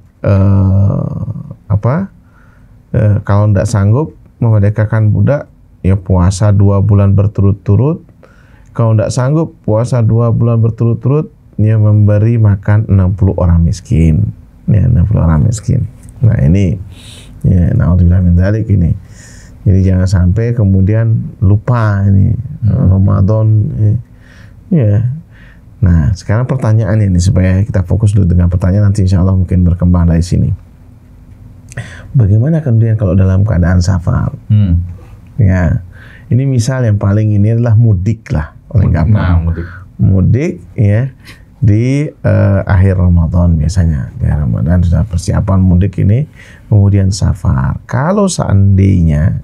kalau tidak sanggup memerdekakan budak, ya puasa 2 bulan berturut-turut. Kalau tidak sanggup puasa 2 bulan berturut-turut, ya memberi makan 60 orang miskin. Ya, 60 orang miskin. Nah ini, ya na'udzubillah min dzalik ini. Jadi jangan sampai kemudian lupa ini Ramadan. Ya. Nah, sekarang pertanyaannya ini supaya kita fokus dulu dengan pertanyaan, nanti insya Allah mungkin berkembang dari sini. Bagaimana kemudian kalau dalam keadaan safar? Ya, ini misal yang paling ini adalah mudik lah, oleh gampang. Mudik ya di akhir Ramadan biasanya. Di akhir Ramadan sudah persiapan mudik ini, kemudian safar. Kalau seandainya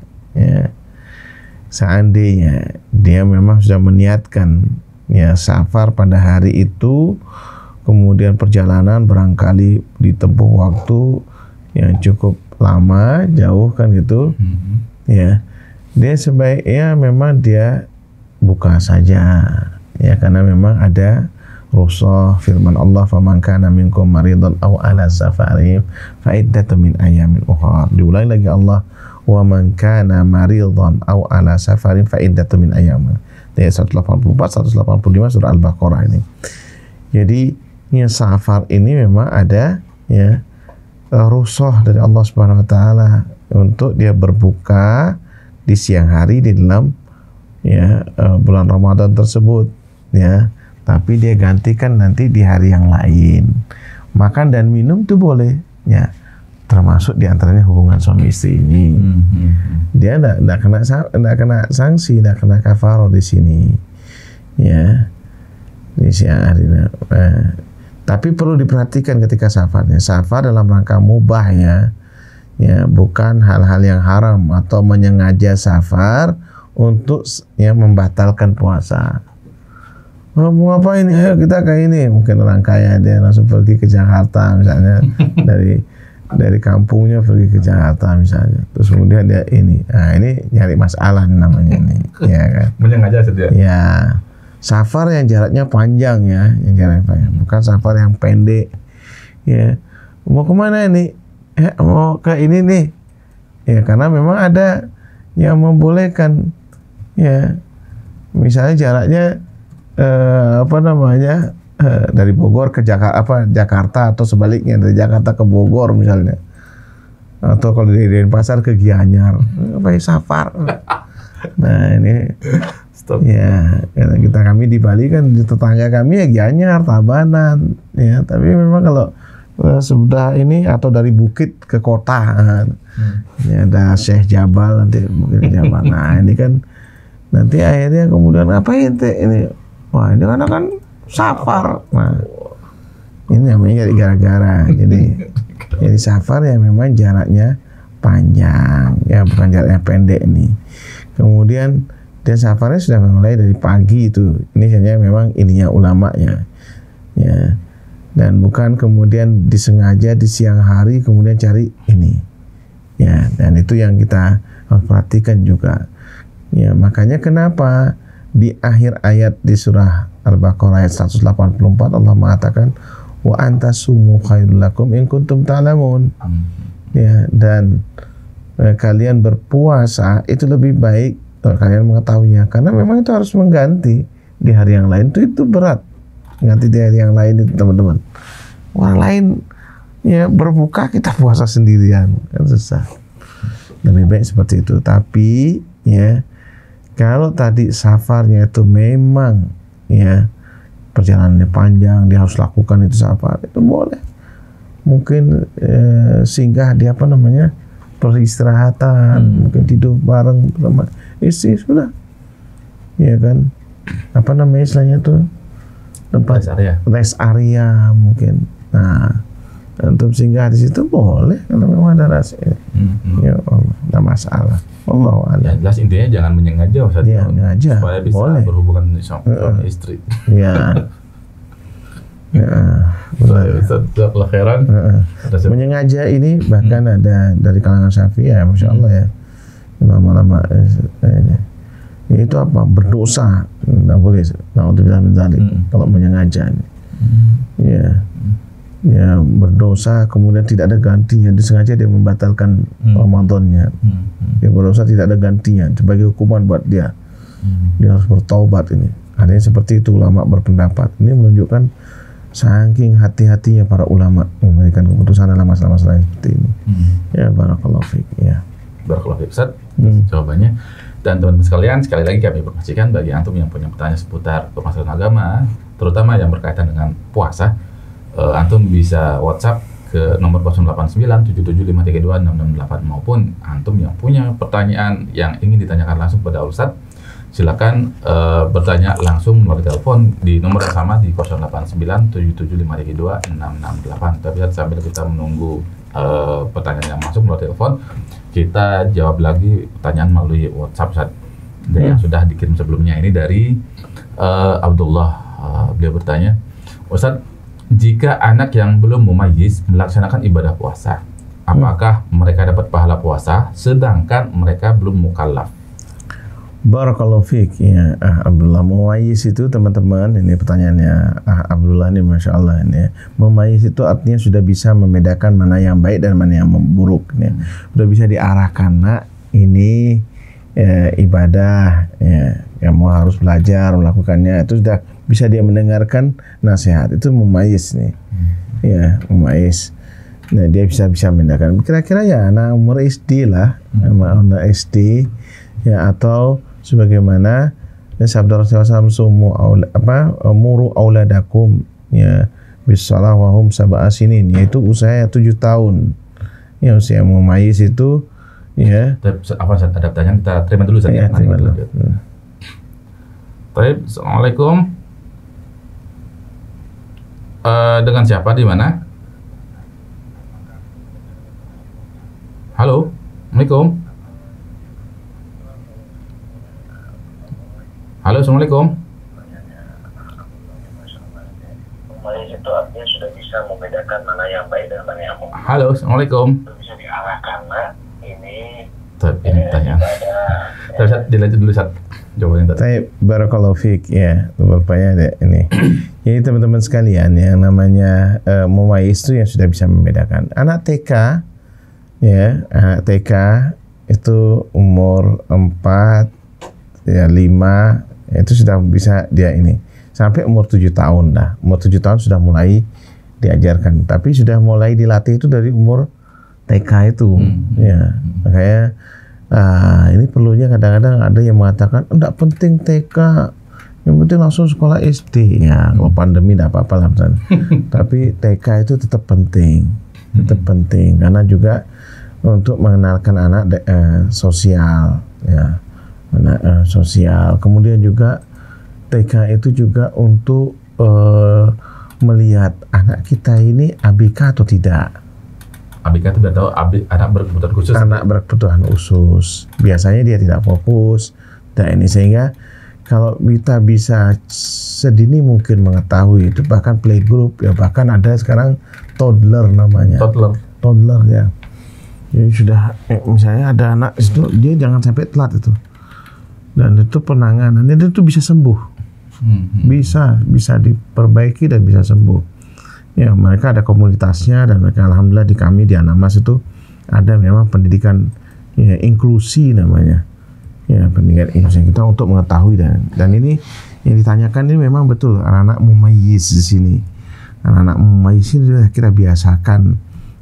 dia memang sudah meniatkan ya safar pada hari itu, kemudian perjalanan barangkali ditempuh waktu yang cukup lama, jauh kan gitu, ya dia sebaiknya memang dia buka saja, ya karena memang ada rukhsah firman Allah, faman kana minkum maridan aw ala safarin fa iddatun min ayamin ukhra. Diulangi lagi Allah, wa man kana maridan aw ala safarin fa iddatun min ayamin. Ayat 184, 185 surah Al-Baqarah ini. Jadi ya safar ini memang ada ya rukhsah dari Allah Subhanahu wa taala untuk dia berbuka di siang hari di dalam ya bulan Ramadan tersebut ya. Tapi dia gantikan nanti di hari yang lain. Makan dan minum itu boleh ya. Termasuk diantaranya hubungan suami istri ini, dia tidak kena sanksi, tidak kena kafaroh di sini, ya di siang hari. Tapi perlu diperhatikan ketika safarnya, safar dalam rangka mubah ya bukan hal-hal yang haram atau menyengaja safar untuk ya membatalkan puasa. Mau apa ini? Ayo kita ke ini, mungkin orang kaya dia langsung pergi ke Jakarta misalnya dari kampungnya pergi ke Jakarta misalnya, terus kemudian dia ini nyari masalah namanya ini, ya kan? Menyengaja saja. Ya, safar yang jaraknya panjang ya, yang jaraknya panjang, bukan safar yang pendek. Ya, mau kemana ini? Mau ke ini nih. Ya, karena memang ada yang membolehkan. Ya, misalnya jaraknya dari Bogor ke Jakarta atau sebaliknya dari Jakarta ke Bogor misalnya, atau kalau dari Denpasar ke Gianyar, safar. Nah ini ya kami di Bali kan, di tetangga kami ya Gianyar, Tabanan ya, tapi memang kalau sudah ini atau dari bukit ke kota ya ada Syekh Jabal, nanti mungkin Jabal. Nah ini kan nanti akhirnya kemudian ngapain ini, wah ini kan safar. Nah, ini namanya gara-gara. Jadi safar ya memang jaraknya panjang, ya bukan jaraknya pendek nih. Kemudian dan safarnya sudah mulai dari pagi itu. Ini hanya memang ininya ulamanya, ya. Dan bukan kemudian disengaja di siang hari kemudian cari ini, ya. Dan itu yang kita harus perhatikan juga. Ya makanya kenapa di akhir ayat di surah Al-Baqarah ayat 184 Allah mengatakan wa antasumu khairul lakum in kuntum ta'lamun. Ya, dan kalian berpuasa itu lebih baik kalau kalian mengetahuinya, karena memang itu harus mengganti di hari yang lain itu berat. Ganti di hari yang lain itu teman-teman. Orang lain ya berbuka kita puasa sendirian kan susah. Lebih baik seperti itu. Tapi ya kalau tadi safarnya itu memang ya perjalanannya panjang, dia harus lakukan itu safar, itu boleh. Mungkin singgah di apa namanya peristirahatan, mungkin tidur bareng sama istri sudah, ya kan? Apa namanya istilahnya tuh tempat rest area mungkin. Nah, untuk singgah di situ boleh kalau memang ada rasa. Ya Allah, tidak masalah. Allah ya, jelas intinya jangan menyengaja Ustaz, ya, supaya bisa boleh berhubungan sama istri. Ya. Ya, Ustaz, khairan. Menyengaja ini bahkan ada dari kalangan Syafi'iyah, Masya Allah ya, lama-lama ini. Itu apa? Berdosa, nggak boleh. Na'udzubillah min dzalik. Kalau menyengaja ini, ya berdosa, kemudian tidak ada gantinya. Disengaja dia membatalkan Ramadannya. Dia berdosa tidak ada gantinya sebagai hukuman buat dia. Dia harus bertaubat ini. Ada yang seperti itu ulama berpendapat. Ini menunjukkan saking hati-hatinya para ulama memberikan keputusan dalam masalah-masalah seperti ini. Ya barakallahu fiik. Ya. Barakallahu fiik Ustaz. Jawabannya. Dan teman-teman sekalian, sekali lagi kami informasikan bagi antum yang punya pertanyaan seputar permasalahan agama, terutama yang berkaitan dengan puasa, antum bisa WhatsApp ke nomor 089775326668, maupun antum yang punya pertanyaan yang ingin ditanyakan langsung pada Ustaz, silakan bertanya langsung melalui telepon di nomor yang sama di 089775326668. Tapi sambil kita menunggu pertanyaan yang masuk melalui telepon, kita jawab lagi pertanyaan melalui WhatsApp Ustaz yang sudah dikirim sebelumnya. Ini dari Abdullah. Beliau bertanya, Ustaz, jika anak yang belum mumayyiz melaksanakan ibadah puasa, apakah mereka dapat pahala puasa sedangkan mereka belum mukallaf? Barakallahu fiik. Ya, Abdullah, mumayyiz itu teman-teman, ini pertanyaannya Abdullah ini, Masya Allah ini. Mumayyiz itu artinya sudah bisa membedakan mana yang baik dan mana yang buruk. Ya. Sudah bisa diarahkan, nak ini ibadah, ya, kamu harus belajar melakukannya. Itu sudah bisa dia mendengarkan nasihat. Itu mumayyiz nih. Ya, mumayyiz. Nah, dia bisa membedakan. Kira-kira ya anak umur SD lah, anak SD, ya, atau sebagaimana sabda Rasulullah SAW, muru auladakum ya bisalah wahum sab'a sinin, yaitu usia 7 tahun. Ya, usia mumayyiz itu ya. Apa ada pertanyaan, kita terima dulu saja. Ya, terima dulu. Baik, Assalamualaikum. Dengan siapa, di mana? Halo, Assalamualaikum. Halo, Assalamualaikum. Mumayyiz itu artinya sudah bisa membedakan mana yang baik dan mana yang buruk. Halo, Assalamualaikum. Bisa diarahkan, nak, ini pertanyaan. Ustaz, dilanjut dulu Ustaz jawabannya tadi. Baik, barakallahu fiik. Ya, bapaknya ada ini. Jadi teman-teman sekalian, yang namanya mumayyiz itu yang sudah bisa membedakan. Anak TK, ya, anak TK itu umur 4, ya 5, itu sudah bisa dia ini. Sampai umur 7 tahun dah. Umur 7 tahun sudah mulai diajarkan. Tapi sudah mulai dilatih itu dari umur TK itu. Ya, makanya ini perlunya kadang-kadang ada yang mengatakan enggak penting TK, yang penting langsung sekolah SD. Ya, kalau pandemi enggak apa-apa lah. Tapi TK itu tetap penting. Tetap penting karena juga untuk mengenalkan anak sosial, ya. Sosial. Kemudian juga TK itu juga untuk melihat anak kita ini ABK atau tidak. ABK itu berarti anak berkebutuhan khusus. Anak berkebutuhan khusus. Biasanya dia tidak fokus. Dan ini sehingga kalau kita bisa sedini mungkin mengetahui itu, bahkan playgroup, ya, bahkan ada sekarang toddler namanya. Toddler ya. Jadi sudah misalnya ada anak itu, dia jangan sampai telat itu. Dan itu penanganannya itu bisa sembuh. Bisa diperbaiki dan bisa sembuh. Ya, mereka ada komunitasnya, dan mereka alhamdulillah di kami di Anamas itu ada memang pendidikan, ya, inklusi namanya. Ya, pendidikan inklusi kita untuk mengetahui, dan ini yang ditanyakan ini memang betul anak-anak mumayyiz di sini. Anak-anak mumayyiz ini sudah kita biasakan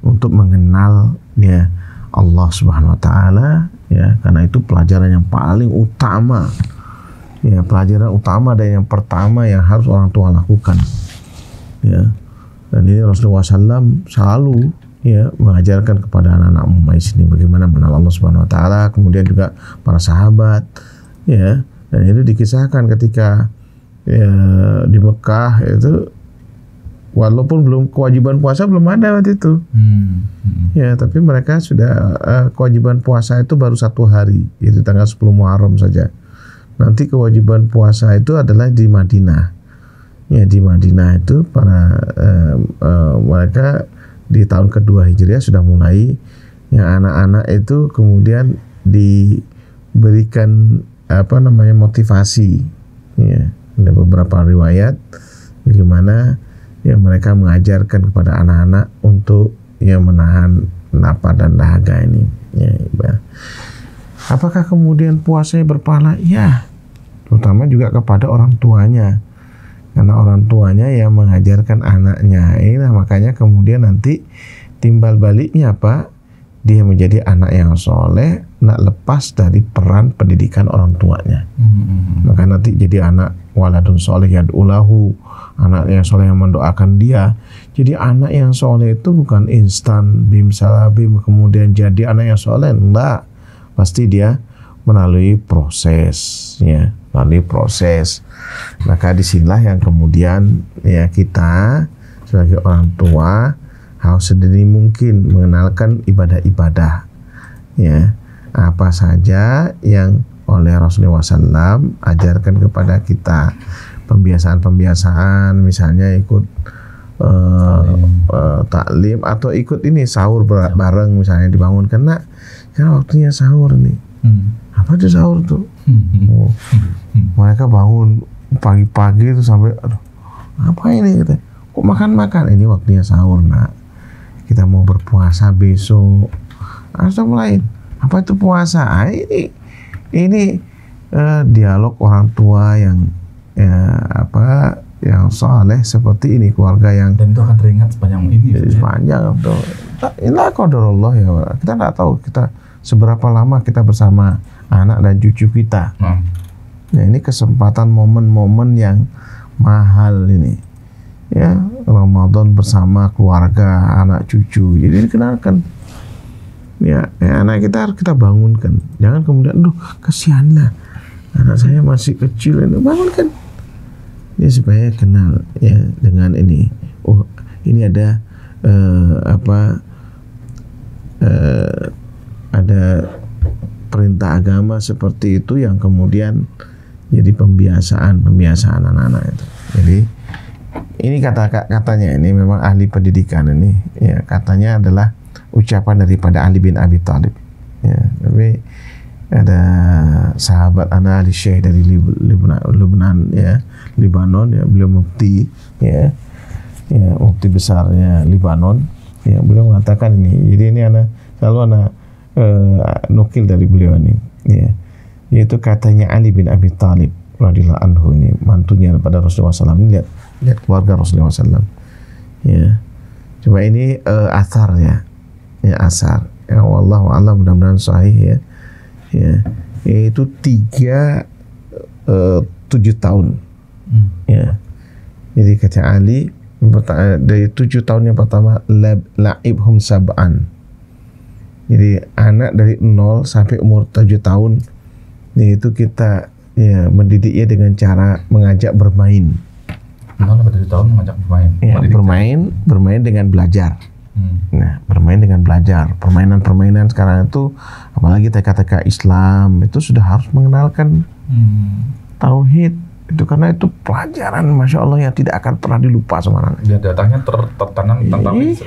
untuk mengenal ya Allah Subhanahu wa taala, ya, karena itu pelajaran yang paling utama. Ya, pelajaran utama dan yang pertama yang harus orang tua lakukan. Ya. Dan ini Rasulullah SAW selalu ya mengajarkan kepada anak-anak Umayyah ini bagaimana mengenal Allah Subhanahu wa taala, kemudian juga para sahabat, ya. Dan itu dikisahkan ketika ya, di Mekah itu walaupun belum kewajiban puasa belum ada waktu itu. Ya, tapi mereka sudah kewajiban puasa itu baru 1 hari, yaitu tanggal 10 Muharram saja. Nanti kewajiban puasa itu adalah di Madinah. Ya, di Madinah itu para mereka di tahun kedua Hijriah sudah mulai yang anak-anak itu kemudian diberikan motivasi. Ya, ada beberapa riwayat bagaimana ya mereka mengajarkan kepada anak-anak untuk ya menahan lapar dan dahaga ini. Ya, apakah kemudian puasanya berpahala? Ya, terutama juga kepada orang tuanya. Karena orang tuanya yang mengajarkan anaknya. Inilah makanya kemudian nanti timbal baliknya apa? Dia menjadi anak yang soleh, nak lepas dari peran pendidikan orang tuanya. Maka nanti jadi anak waladun soleh yad'ulahu, anak yang soleh yang mendoakan dia. Jadi anak yang soleh itu bukan instan bim salabim kemudian jadi anak yang soleh, enggak. Pasti dia melalui prosesnya, melalui proses. Maka disinilah yang kemudian ya kita sebagai orang tua harus sedini mungkin mengenalkan ibadah-ibadah, ya, apa saja yang oleh Rasulullah SAW ajarkan kepada kita, pembiasaan-pembiasaan, misalnya ikut taklim atau ikut ini sahur bareng, misalnya dibangunkan, nak, kan waktunya sahur nih. Apa itu sahur tuh? Mereka bangun pagi-pagi itu sampai, aduh, apa ini kita? Kok makan-makan? Ini waktunya sahur, nak. Kita mau berpuasa besok. Atau lain. Apa itu puasa? Ini dialog orang tua yang yang saleh seperti ini, keluarga yang dan itu akan teringat sepanjang ini. Sepanjang tuh. Inilah qadarullah ya. Kita nggak tahu kita seberapa lama kita bersama anak dan cucu kita. Nah, ini kesempatan momen-momen yang mahal ini. Ya, Ramadan bersama keluarga, anak cucu. Jadi dikenalkan. Ya, anak kita harus kita bangunkan. Jangan kemudian, aduh, kasihan lah. Anak saya masih kecil, ini bangunkan. Ya, supaya kenal ya dengan ini. Oh, ini ada ada perintah agama seperti itu yang kemudian jadi pembiasaan anak-anak itu. Jadi ini katanya ini memang ahli pendidikan ini ya, katanya adalah ucapan daripada Ali bin Abi Thalib ya, tapi ada sahabat anak Ali Syekh dari Lebanon ya, beliau mufti ya, mufti besarnya Lebanon ya, beliau mengatakan ini. Jadi ini selalu nukil dari beliau ini ya, yaitu katanya Ali bin Abi Thalib radhiyallahu anhu, ini mantunya pada Rasulullah SAW. Ini lihat keluarga Rasulullah SAW ya. Coba ini asar ya, asar ya, wallahu a'lam, mudah-mudahan sahih ya, yaitu 7 tahun ya. Jadi kata Ali dari 7 tahun yang pertama la'ibhum sab'an. Jadi anak dari 0 sampai umur 7 tahun itu kita ya mendidik dia dengan cara mengajak bermain. 0 sampai 7 tahun mengajak bermain. Ya, bermain dengan belajar. Nah, bermain dengan belajar. Permainan-permainan sekarang itu, apalagi TK-TK Islam itu sudah harus mengenalkan tauhid. Itu karena itu pelajaran, masya Allah, yang tidak akan pernah dilupa sama anak. Dia datangnya tertanam tentang tauhid.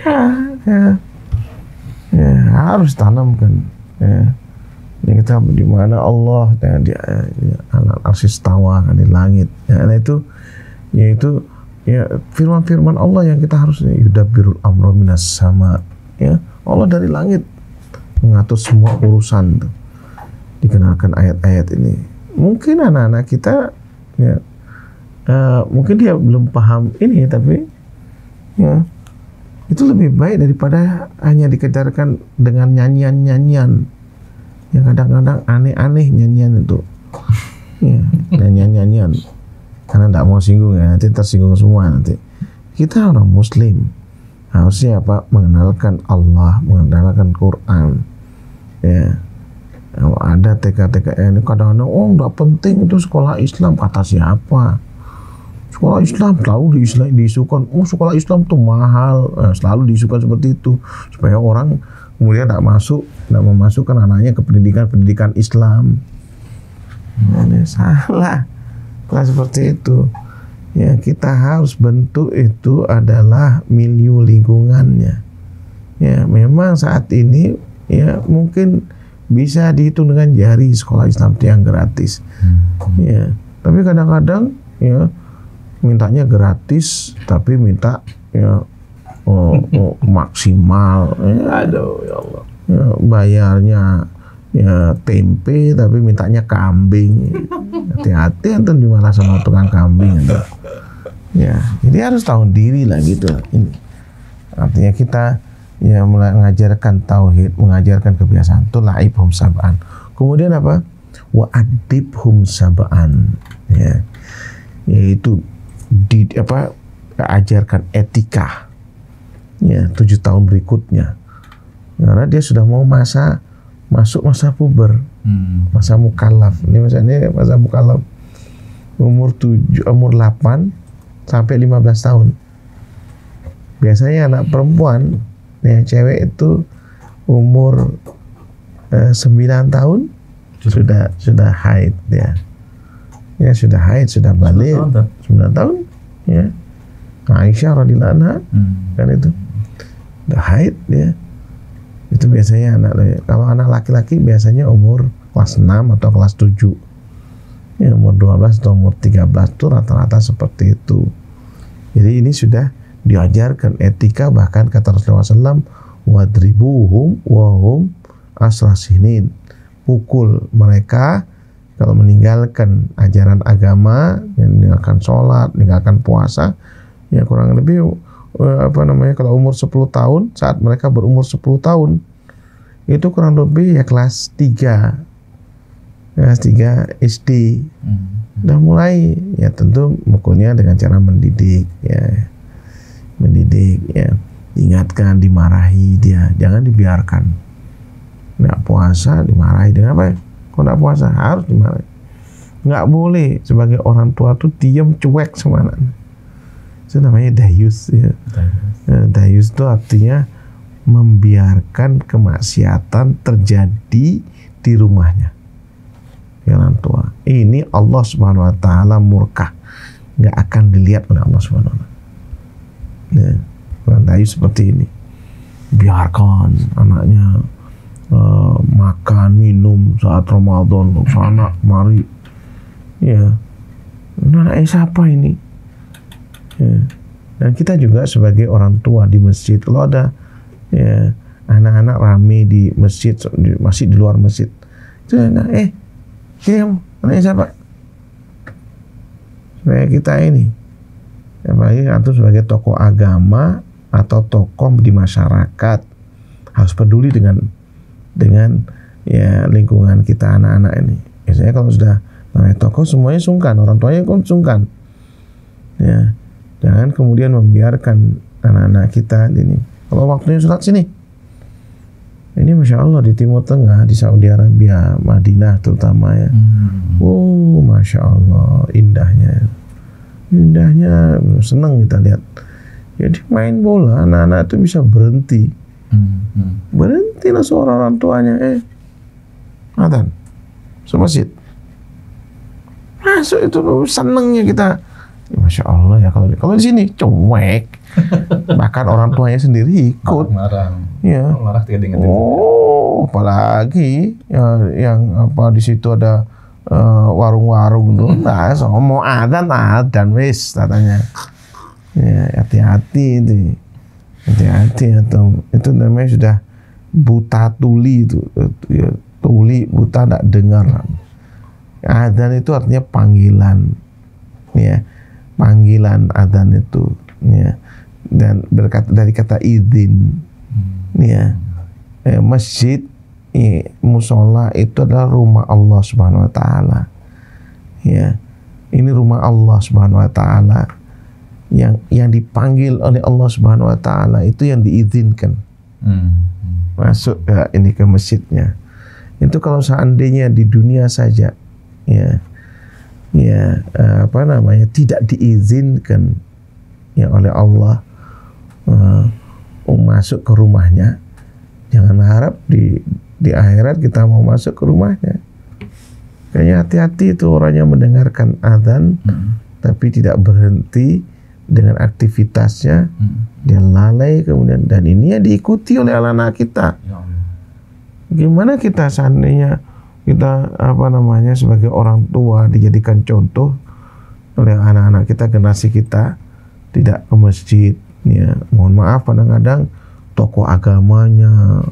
Ya, harus tanamkan. Ya. Ini kita di mana Allah dan di al-arsy istawa di langit. Ya, nah itu yaitu ya firman-firman Allah yang kita harus yudabbirul amra minas sama. Ya, Allah dari langit mengatur semua urusan tuh. Dikenalkan ayat-ayat ini. Mungkin anak-anak kita ya mungkin dia belum paham ini, tapi ya Itu lebih baik daripada hanya dikejarkan dengan nyanyian-nyanyian yang kadang-kadang aneh-aneh nyanyian itu. Ya, nyanyian-nyanyian. Karena tidak mau singgung ya, nanti tersinggung semua nanti. Kita orang Muslim harusnya apa? Mengenalkan Allah, mengenalkan Quran. Ya, kalau ada TK-TK ini kadang-kadang, oh nggak penting itu sekolah Islam, kata siapa? Sekolah Islam selalu diisukan, oh sekolah Islam tuh mahal, selalu diisukan seperti itu supaya orang kemudian tidak memasukkan anaknya ke pendidikan Islam. Ini salah, bukan seperti itu. Ya, kita harus bentuk itu adalah milieu lingkungannya. Ya, memang saat ini ya mungkin bisa dihitung dengan jari sekolah Islam yang gratis. Ya, tapi kadang-kadang ya mintanya gratis tapi minta ya maksimal. Ya, aduh ya Allah. Ya, bayarnya ya tempe tapi mintanya kambing. Hati-hati antum dimalah sama tukang kambing. Ya, jadi harus tahu diri lah gitu. Ini artinya kita ya mulai mengajarkan tauhid, mengajarkan kebiasaan itu laibhum sab'an. Kemudian apa? Wa adibhum sab'an. Ya, yaitu ajarkan etika. Ya, 7 tahun berikutnya. Karena dia sudah mau masuk masa puber, masa mukallaf. Ini misalnya masa mukallaf umur 8 sampai 15 tahun. Biasanya anak perempuan, yang cewek itu umur 9 tahun sudah haid dia. Ya sudah haid, sudah balik 9 tahun ya. Aisyah radhiyallahu anha kan itu udah haid dia. Itu biasanya kalau anak laki-laki biasanya umur kelas 6 atau kelas 7. Ya, umur 12 atau umur 13 itu rata-rata seperti itu. Jadi ini sudah diajarkan etika, bahkan kata Rasulullah SAW, wadribuhum wahum asrasinin. Pukul mereka kalau meninggalkan ajaran agama, meninggalkan sholat, meninggalkan puasa, ya kurang lebih kalau umur 10 tahun, saat mereka berumur 10 tahun, itu kurang lebih ya kelas 3 SD. Udah mulai, ya tentu mukulnya dengan cara mendidik ya, diingatkan, dimarahi dia, jangan dibiarkan. Nggak puasa dimarahi dengan apa? Kalau nggak puasa harus dimarahi. Nggak boleh sebagai orang tua tuh diam cuek sama anak. Itu namanya dayus ya. Dayus itu artinya membiarkan kemaksiatan terjadi di rumahnya orang tua. Ini Allah Subhanahu wa taala murka, nggak akan dilihat oleh Allah Subhanahu wa taala. Ya, orang dayus seperti ini, biarkan anaknya makan minum saat Ramadan, sana mari ya, anaknya siapa ini ya. Dan kita juga sebagai orang tua di masjid, kalau ada ya anak-anak rame di masjid, masih di luar masjid, itu sini kamu, anaknya siapa? Supaya kita ini, apalagi atau sebagai tokoh agama atau tokoh di masyarakat, harus peduli dengan ya lingkungan kita, anak-anak ini. Biasanya kalau sudah namanya tokoh, semuanya sungkan, orang tuanya pun sungkan. Ya, jangan kemudian membiarkan anak-anak kita ini. Kalau waktunya sholat sini, ini Masya Allah di Timur Tengah, di Saudi Arabia, Madinah terutama ya. Oh, Masya Allah, indahnya, senang kita lihat. Jadi main bola, anak-anak itu bisa berhenti. Berhenti lah seorang orang tuanya, adzan, masjid. Masuk itu senangnya kita. Ya, Masya Allah ya, kalau di sini cuek. Bahkan orang tuanya sendiri ikut. Marah. Ya. Marah tidak diingetin. Oh, apalagi ya, yang apa di situ ada warung-warung tuh. Nah, so mau adzan wis katanya. Ya, hati-hati itu. Hati-hati atau itu namanya sudah buta tuli itu. Ya, tuli buta tidak dengar. Adzan itu artinya panggilan. Ya. Panggilan adzan itu ya. dan dari kata izin. Ya, masjid, musola itu adalah rumah Allah Subhanahu Wa Taala. Ya, ini rumah Allah Subhanahu Wa Taala yang dipanggil oleh Allah Subhanahu Wa Taala, itu yang diizinkan masuk ke masjidnya. Itu kalau seandainya di dunia saja, tidak diizinkan oleh Allah masuk ke rumahnya, jangan harap di akhirat kita mau masuk ke rumahnya. Kayaknya hati-hati itu orang yang mendengarkan azan tapi tidak berhenti dengan aktivitasnya, dia lalai kemudian, dan ini yang diikuti oleh anak-anak kita. Gimana kita seandainya kita sebagai orang tua dijadikan contoh oleh anak-anak kita, generasi kita tidak ke masjid, ya mohon maaf kadang-kadang tokoh agamanya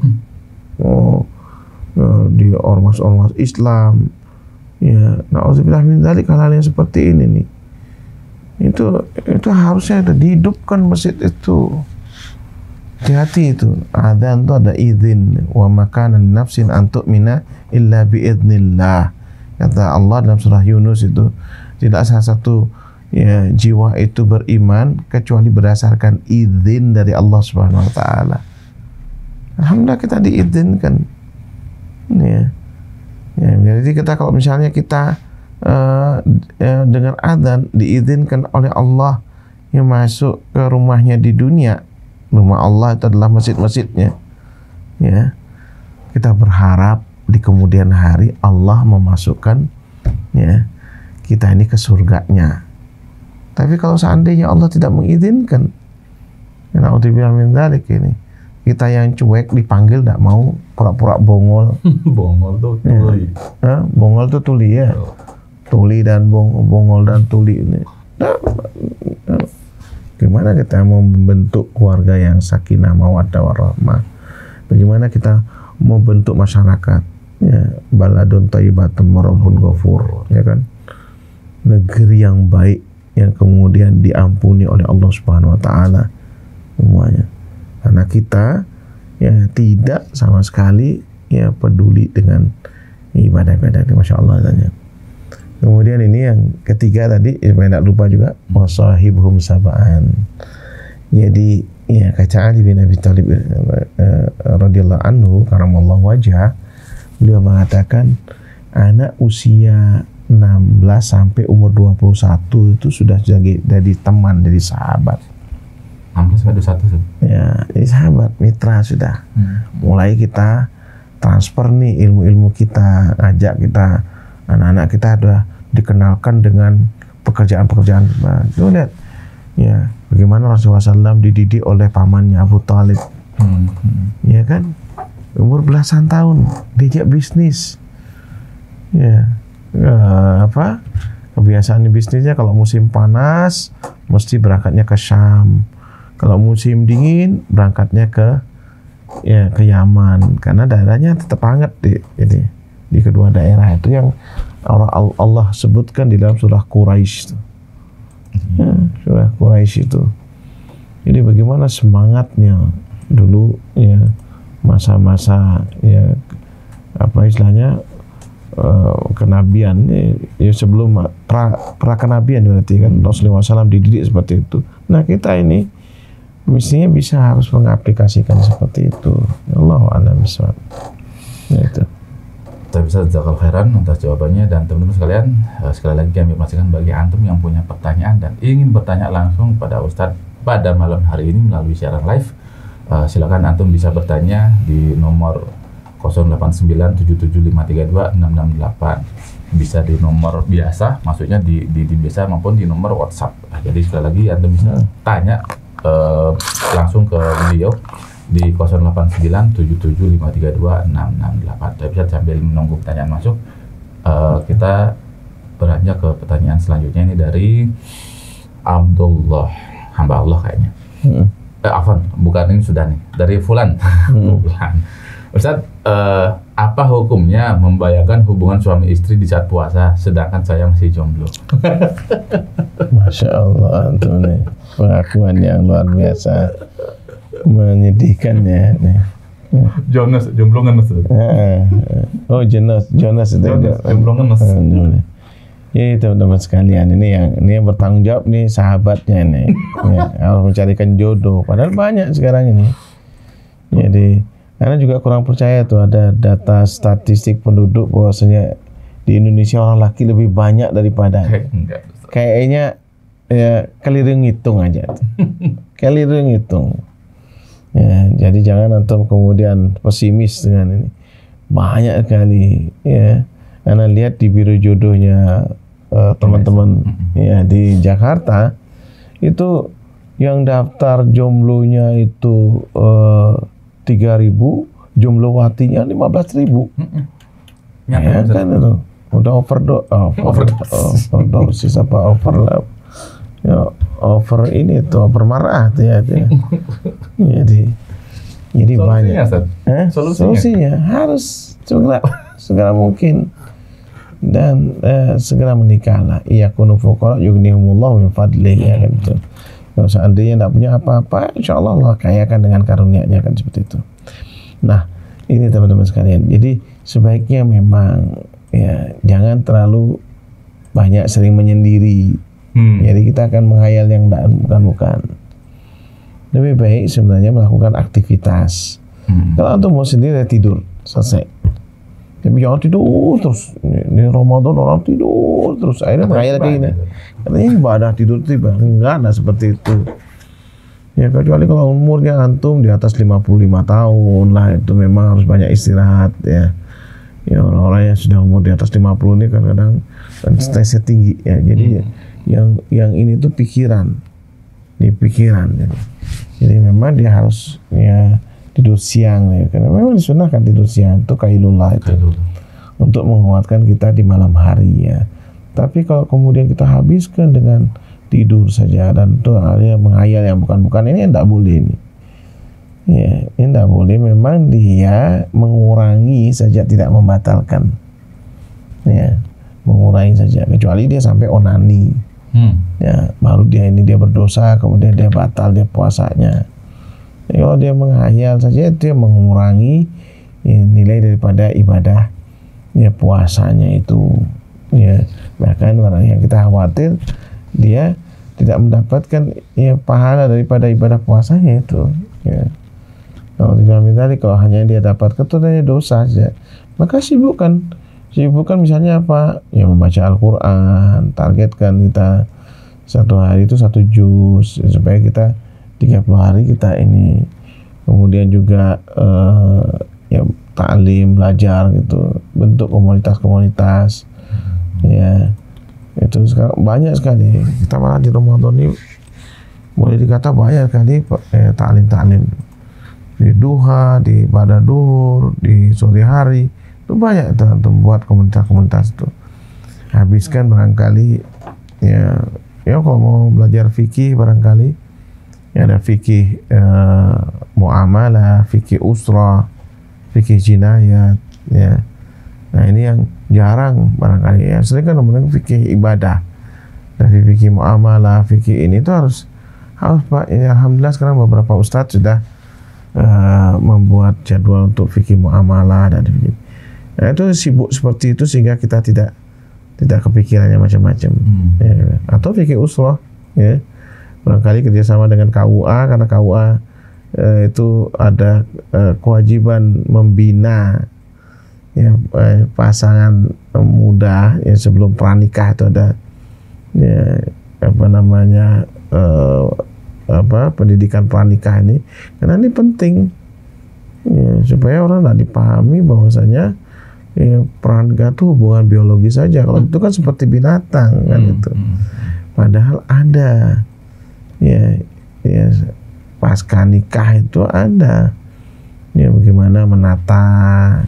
di ormas-ormas Islam, ya na'udzubillah min dzalik, hal-hal yang seperti ini nih, itu harusnya ada dihidupkan masjid itu. Hati-hati itu, adzan itu ada izin, wa makana li nafsin an tu'mina illa bi idznillah. Kata Allah dalam surah Yunus itu, tidak salah satu jiwa itu beriman kecuali berdasarkan izin dari Allah Subhanahu Wa Taala. Alhamdulillah kita diizinkan. Jadi kita kalau misalnya kita dengar adzan diizinkan oleh Allah yang masuk ke rumahnya di dunia, rumah Allah itu adalah masjid-masjidnya. Ya, kita berharap di kemudian hari Allah memasukkan kita ini ke surganya. Tapi kalau seandainya Allah tidak mengizinkan, na'udzubillah min dzalik, ini kita yang cuek dipanggil tidak mau, pura-pura bongol. Bongol tuh tuli. Bongol tuh tuli ya. Tuli dan bongol dan tuli ini. Gimana kita mau membentuk keluarga yang sakinah mawaddah warahmah? Bagaimana kita mau bentuk masyarakat? Ya, baladun thayyibatun warabun ghafur, ya kan? Negeri yang baik yang kemudian diampuni oleh Allah Subhanahu Wa Taala semuanya. Karena kita tidak sama sekali peduli dengan ibadah-ibadah ini, masya Allah tanya. Kemudian ini yang ketiga tadi, tidak lupa juga, wasahibhum sab'an. Jadi kata Ali bin Abi Thalib radhiyallahu anhu karamallahu wajhah, beliau mengatakan anak usia 16 sampai umur 21 itu sudah jadi teman, jadi sahabat. 16 sampai 21. Ya, jadi sahabat, mitra sudah. Mulai kita transfer nih ilmu-ilmu kita, ajak kita, anak-anak kita sudah dikenalkan dengan pekerjaan-pekerjaan. Nah, itu lihat ya bagaimana Rasulullah SAW dididik oleh pamannya Abu Thalib. Ya kan, umur belasan tahun diajak bisnis. Ya, kebiasaan bisnisnya kalau musim panas mesti berangkatnya ke Syam, kalau musim dingin berangkatnya ke Yaman, karena daerahnya tetap hangat di kedua daerah itu yang Allah sebutkan di dalam surah Quraisy. Surah Quraisy itu. Jadi bagaimana semangatnya dulu masa-masa istilahnya kenabian sebelum pra kenabian berarti kan Rasulullah SAW dididik seperti itu. Nah kita ini mestinya harus mengaplikasikan seperti itu. Allahu a'lam bishawab. Itu. Kita bisa jazakallahu khairan atas jawabannya, dan teman-teman sekalian, sekali lagi kami informasikan bagi antum yang punya pertanyaan dan ingin bertanya langsung pada Ustadz pada malam hari ini melalui siaran live, silakan antum bisa bertanya di nomor 089775326668. Bisa di nomor biasa, maksudnya di biasa maupun di nomor WhatsApp. Jadi sekali lagi antum bisa tanya langsung ke beliau di 089775326668. Tapi sambil menunggu pertanyaan masuk, kita beranjak ke pertanyaan selanjutnya. Ini dari Abdullah, hamba Allah kayaknya. Afwan, bukan, ini sudah nih dari Fulan. Fulan. Ustaz, Apa hukumnya membayangkan hubungan suami istri di saat puasa, sedangkan saya masih jomblo? Masya Allah, antum nih pengakuan yang luar biasa, menyedihkan ya. Jonas, jomblongan Mas. Oh, Jonas itu. Jomblongan Mas. Ya teman-teman sekalian, ini yang bertanggung jawab nih sahabatnya nih, ya, harus mencarikan jodoh. Padahal banyak sekarang ini. Jadi karena juga kurang percaya tuh ada data statistik penduduk bahwasanya di Indonesia orang laki lebih banyak daripada. Kayaknya ya keliru ngitung aja. Keliru ngitung. Ya, jadi jangan antum kemudian pesimis dengan ini. Banyak sekali ya. Karena lihat di biro jodohnya teman-teman ya di Jakarta itu yang daftar jomblonya itu 3.000, jomblo-watinya 15.000. Ya kan itu udah overdosis apa overlap. Ya, over ini tuh over marah tuh ya. Jadi banyak. Solusinya harus segera mungkin dan segera menikahlah. Iyakunu fuqara yughnihumullahu min fadlihi ya kan itu. Kalau seandainya tidak punya apa-apa, insya Allah Allah kayakan dengan karunia-Nya kan seperti itu. Nah, ini teman-teman sekalian. Jadi sebaiknya memang ya jangan terlalu banyak sering menyendiri. Jadi kita akan menghayal yang bukan. Lebih baik sebenarnya melakukan aktivitas. Kalau antum mau sendiri ya tidur, selesai. Tapi jangan tidur terus. Ini Ramadan orang tidur terus. Akhirnya menghayal kayak gini. Katanya ibadah tidur itu enggak ada seperti itu. Ya kecuali kalau umurnya antum di atas 55 tahun lah, itu memang harus banyak istirahat ya. Ya orang-orang yang sudah umur di atas 50 ini kadang-kadang stresnya tinggi ya. Jadi yang ini tuh pikiran. Jadi memang dia harus ya tidur siang ya. Karena memang disunahkan tidur siang itu kailullah itu. Untuk menguatkan kita di malam hari ya. Tapi kalau kemudian kita habiskan dengan tidur saja dan itu artinya menghayal yang bukan-bukan, ini tidak boleh ini. Ya, ini tidak boleh. Memang dia mengurangi saja, tidak membatalkan. Ya, mengurangi saja. Kecuali dia sampai onani. Ya, baru dia berdosa, kemudian dia batal dia puasanya. Ya, kalau dia menghayal saja itu dia mengurangi ya, nilai daripada ibadah ya puasanya itu. Ya, bahkan orang yang kita khawatir dia tidak mendapatkan ya pahala daripada ibadah puasanya itu. Ya. Kalau hanya dia dapat keturunannya dosa saja, maka sibukkan misalnya apa? Ya membaca Al-Quran, targetkan kita satu hari itu 1 juz supaya kita 30 hari kita ini. Kemudian juga ya ta'lim, belajar gitu, bentuk komunitas. Ya, itu sekarang banyak sekali. Kita malah di Ramadan ini boleh dikata banyak sekali ta'lim di duha, di pada duhur, di sore hari itu banyak itu untuk buat komunitas itu. Habiskan barangkali ya kalau mau belajar fikih barangkali ya ada fikih muamalah, fikih usrah, fikih jinayat ya. Nah ini yang jarang barangkali ya. Sering kan ngomongin fikih ibadah, dari fikih muamalah, fikih ini itu harus Pak. Ini alhamdulillah sekarang beberapa ustadz sudah membuat jadwal untuk fikih muamalah dan fikih. Nah itu sibuk seperti itu sehingga kita tidak kepikirannya macam-macam. Ya. Atau fikih usrah ya. Barangkali kerjasama dengan KUA karena KUA itu ada kewajiban membina ya pasangan muda ya sebelum pranikah itu ada ya pendidikan pranikah ini, karena ini penting ya, supaya orang tidak dipahami bahwasanya ya, pranikah itu hubungan biologis saja. Kalau itu kan seperti binatang kan itu. Padahal ada ya pasca nikah itu ada ya bagaimana menata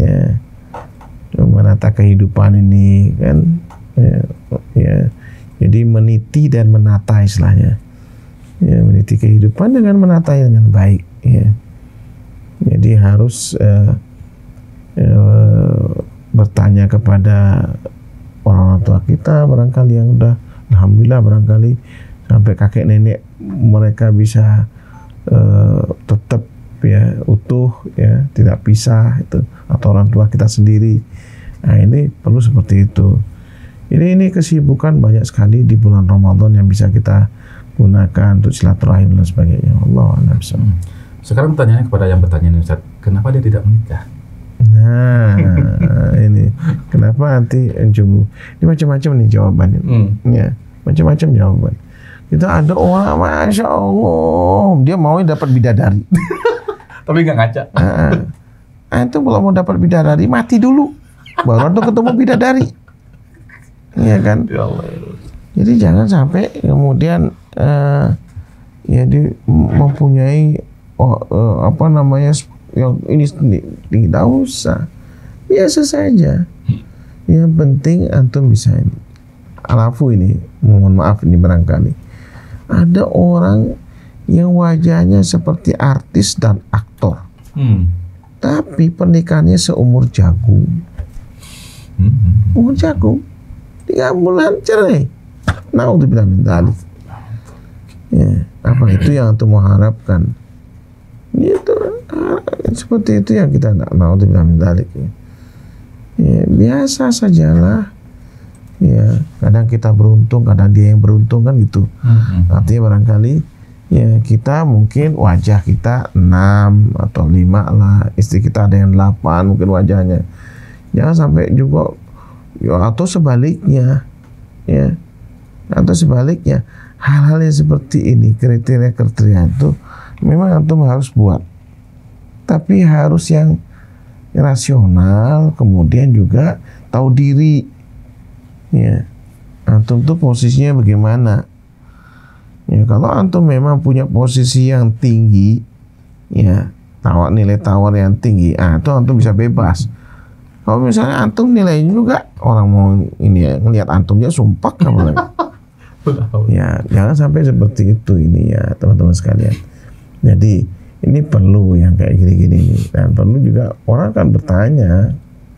kehidupan ini kan ya. Jadi meniti dan menata istilahnya ya, meniti kehidupan dengan menatanya dengan baik ya. Jadi harus bertanya kepada orang tua kita barangkali yang udah alhamdulillah barangkali sampai kakek nenek mereka bisa tetap ya utuh ya tidak pisah itu, atau orang tua kita sendiri. Nah ini perlu seperti itu. Ini kesibukan banyak sekali di bulan Ramadan yang bisa kita gunakan untuk silaturahim dan sebagainya. Allah a'lam. Sekarang pertanyaannya kepada yang bertanya nih Ustaz, kenapa dia tidak menikah? Nah, ini kenapa nanti jomblo? Ini macam-macam nih jawabannya. Ya, macam-macam jawaban. Kita ada orang, masya Allah, dia mau dapat bidadari, tapi nggak ngaca. Itu kalau mau dapat bidadari mati dulu, baru tuh ketemu bidadari, iya kan? Ya Allah. Jadi jangan sampai kemudian ya dia mempunyai apa namanya yang ini tidak usah, biasa saja. Yang penting antum bisa ini. Alafu ini, mohon maaf ini barangkali ada orang yang wajahnya seperti artis dan aktor, tapi pernikahannya seumur jagung. Umur jagung, 3 bulan cerai. Naudzubillah min dzalik. Ya, apa itu yang antum mengharapkan? Itu seperti itu yang kita naudzubillah min dzalik. Ya, biasa sajalah. Ya, kadang kita beruntung, kadang dia yang beruntung kan gitu. Artinya barangkali ya kita mungkin wajah kita 6 atau 5 lah, istri kita ada yang 8 mungkin wajahnya. Jangan sampai juga ya, atau sebaliknya ya. Atau sebaliknya, hal-hal yang seperti ini, kriteria-kriteria itu memang antum harus buat. Tapi harus yang rasional, kemudian juga tahu diri. Ya, antum tuh posisinya bagaimana? Ya, kalau antum memang punya posisi yang tinggi, ya nilai tawar yang tinggi, itu antum bisa bebas. Kalau misalnya antum nilainya juga orang mau ini ya, ngelihat antumnya sumpah kamu lagi. Ya, jangan sampai seperti itu ini ya teman-teman sekalian. Jadi ini perlu yang kayak gini-gini ini, dan perlu juga orang akan bertanya,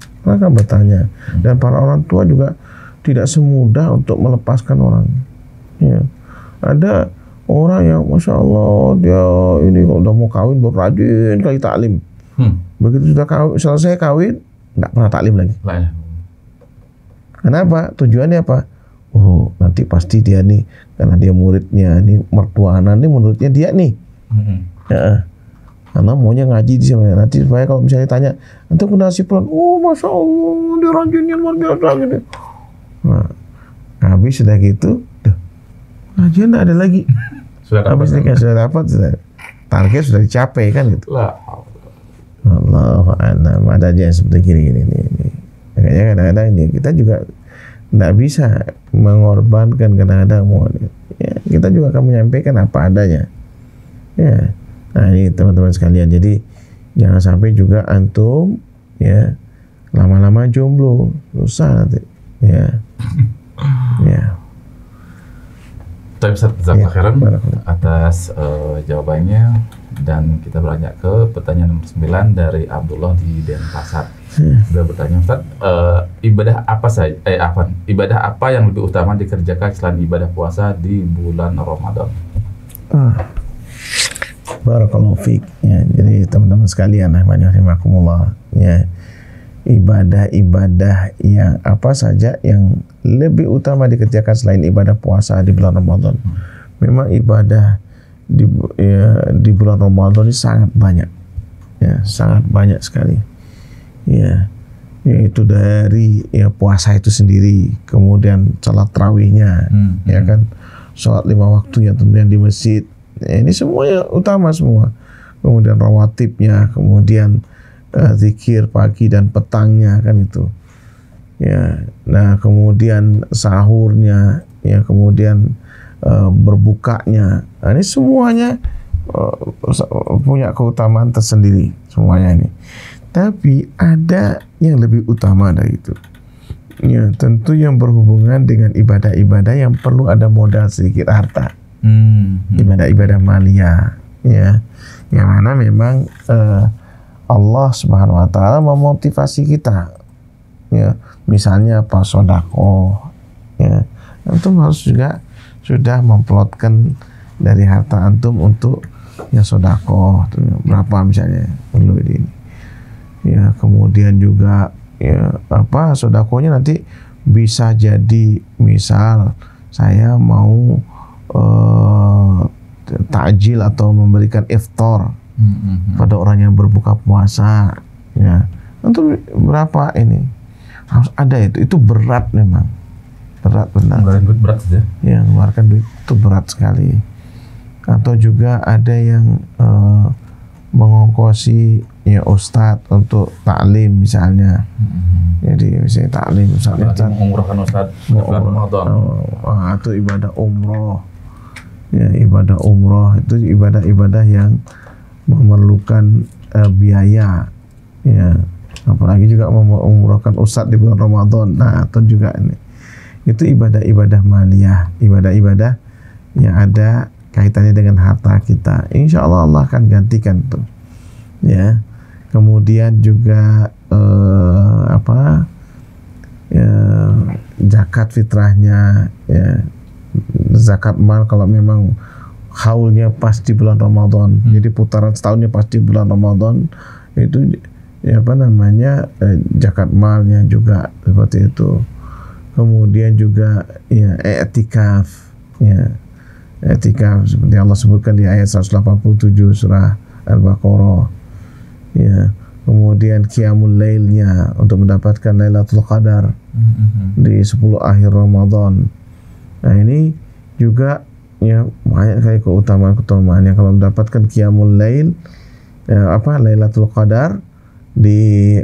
dan para orang tua juga tidak semudah untuk melepaskan orang. Ya. Ada orang yang masya Allah dia ini kalau udah mau kawin baru rajin kali taklim. Begitu sudah selesai kawin nggak pernah taklim lagi. Kenapa? Tujuannya apa? Oh nanti pasti dia nih karena dia muridnya nih mertua anak nih menurutnya dia nih. Ya. Karena maunya ngaji di sana. Nanti supaya kalau misalnya tanya, nanti kenal si pelan, oh masya Allah dia rajinnya luar biasa gitu. Nah, habis sudah gitu, kajian ada lagi. Habis nikah sudah dapat, target sudah dicapai kan gitu. Allahu a'lam. Ada aja seperti gini. Makanya kadang-kadang ini kita juga tidak bisa mengorbankan kadang-kadang mau. Ya, kita juga akan menyampaikan apa adanya. Ya, nah ini teman-teman sekalian. Jadi jangan sampai juga antum ya lama-lama jomblo, susah nanti. Ya. Ya. Tapi Ustaz khairan atas jawabannya, dan kita beranjak ke pertanyaan nomor 9 dari Abdullah di Denpasar. Dia bertanya, Ustaz, ibadah apa yang lebih utama dikerjakan selain ibadah puasa di bulan Ramadan? Barakallahu fiik. Ya, jadi teman-teman sekalian, rahimakumullah, ya. Ibadah-ibadah yang apa saja yang lebih utama dikerjakan selain ibadah puasa di bulan Ramadan. Memang ibadah di bulan Ramadan ini sangat banyak, ya sangat banyak sekali. Ya, yaitu dari puasa itu sendiri, kemudian salat tarawihnya, ya kan, salat 5 waktu yang tentunya di masjid. Ya, ini semuanya utama semua. Kemudian rawatibnya, kemudian zikir pagi dan petangnya kan itu. Ya, nah kemudian sahurnya, ya kemudian berbukanya. Nah, ini semuanya punya keutamaan tersendiri semuanya ini. Tapi ada yang lebih utama dari itu. Ya, tentu yang berhubungan dengan ibadah-ibadah yang perlu ada modal sedikit harta. Ibadah-ibadah maliyah, ya. Yang mana memang Allah Subhanahu wa taala memotivasi kita. Ya, misalnya apa, sedekah. Ya, antum harus juga sudah memplotkan dari harta antum untuk ya sedekah. Berapa misalnya perlu ini. Ya, kemudian juga ya apa sedekahnya nanti bisa jadi misal saya mau takjil atau memberikan iftar pada orang yang berbuka puasa, ya untuk berapa ini harus ada itu berat memang, berat benar. Mengeluarkan duit berat ya? Ya, mengeluarkan duit itu berat sekali. Atau juga ada yang mengongkosi ya ustadz untuk taklim misalnya. Jadi misalnya taklim misalnya mengumrohkan ustadz bulan Ramadan. Itu ibadah umroh. Ya, ibadah umroh itu ibadah-ibadah yang memerlukan biaya. Ya, apalagi juga mengumrohkan ustadz di bulan Ramadan. Nah, itu juga ini. Itu ibadah-ibadah maliyah, ibadah-ibadah yang ada kaitannya dengan harta kita. Insya Allah Allah akan gantikan tuh. Ya. Kemudian juga zakat fitrahnya, ya, zakat mal kalau memang haulnya pas di bulan Ramadan, jadi putaran setahunnya pas di bulan Ramadan, itu ya zakat malnya juga seperti itu. Kemudian juga ya i'tikaf, ya i'tikaf seperti Allah sebutkan di ayat 187 surah Al-Baqarah. Ya, kemudian qiyamul lailnya untuk mendapatkan Lailatul Qadar di 10 akhir Ramadan. Nah, ini juga ya banyak sekali keutamaan-keutamaannya kalau mendapatkan qiyamul lail, ya, Lailatul Qadar di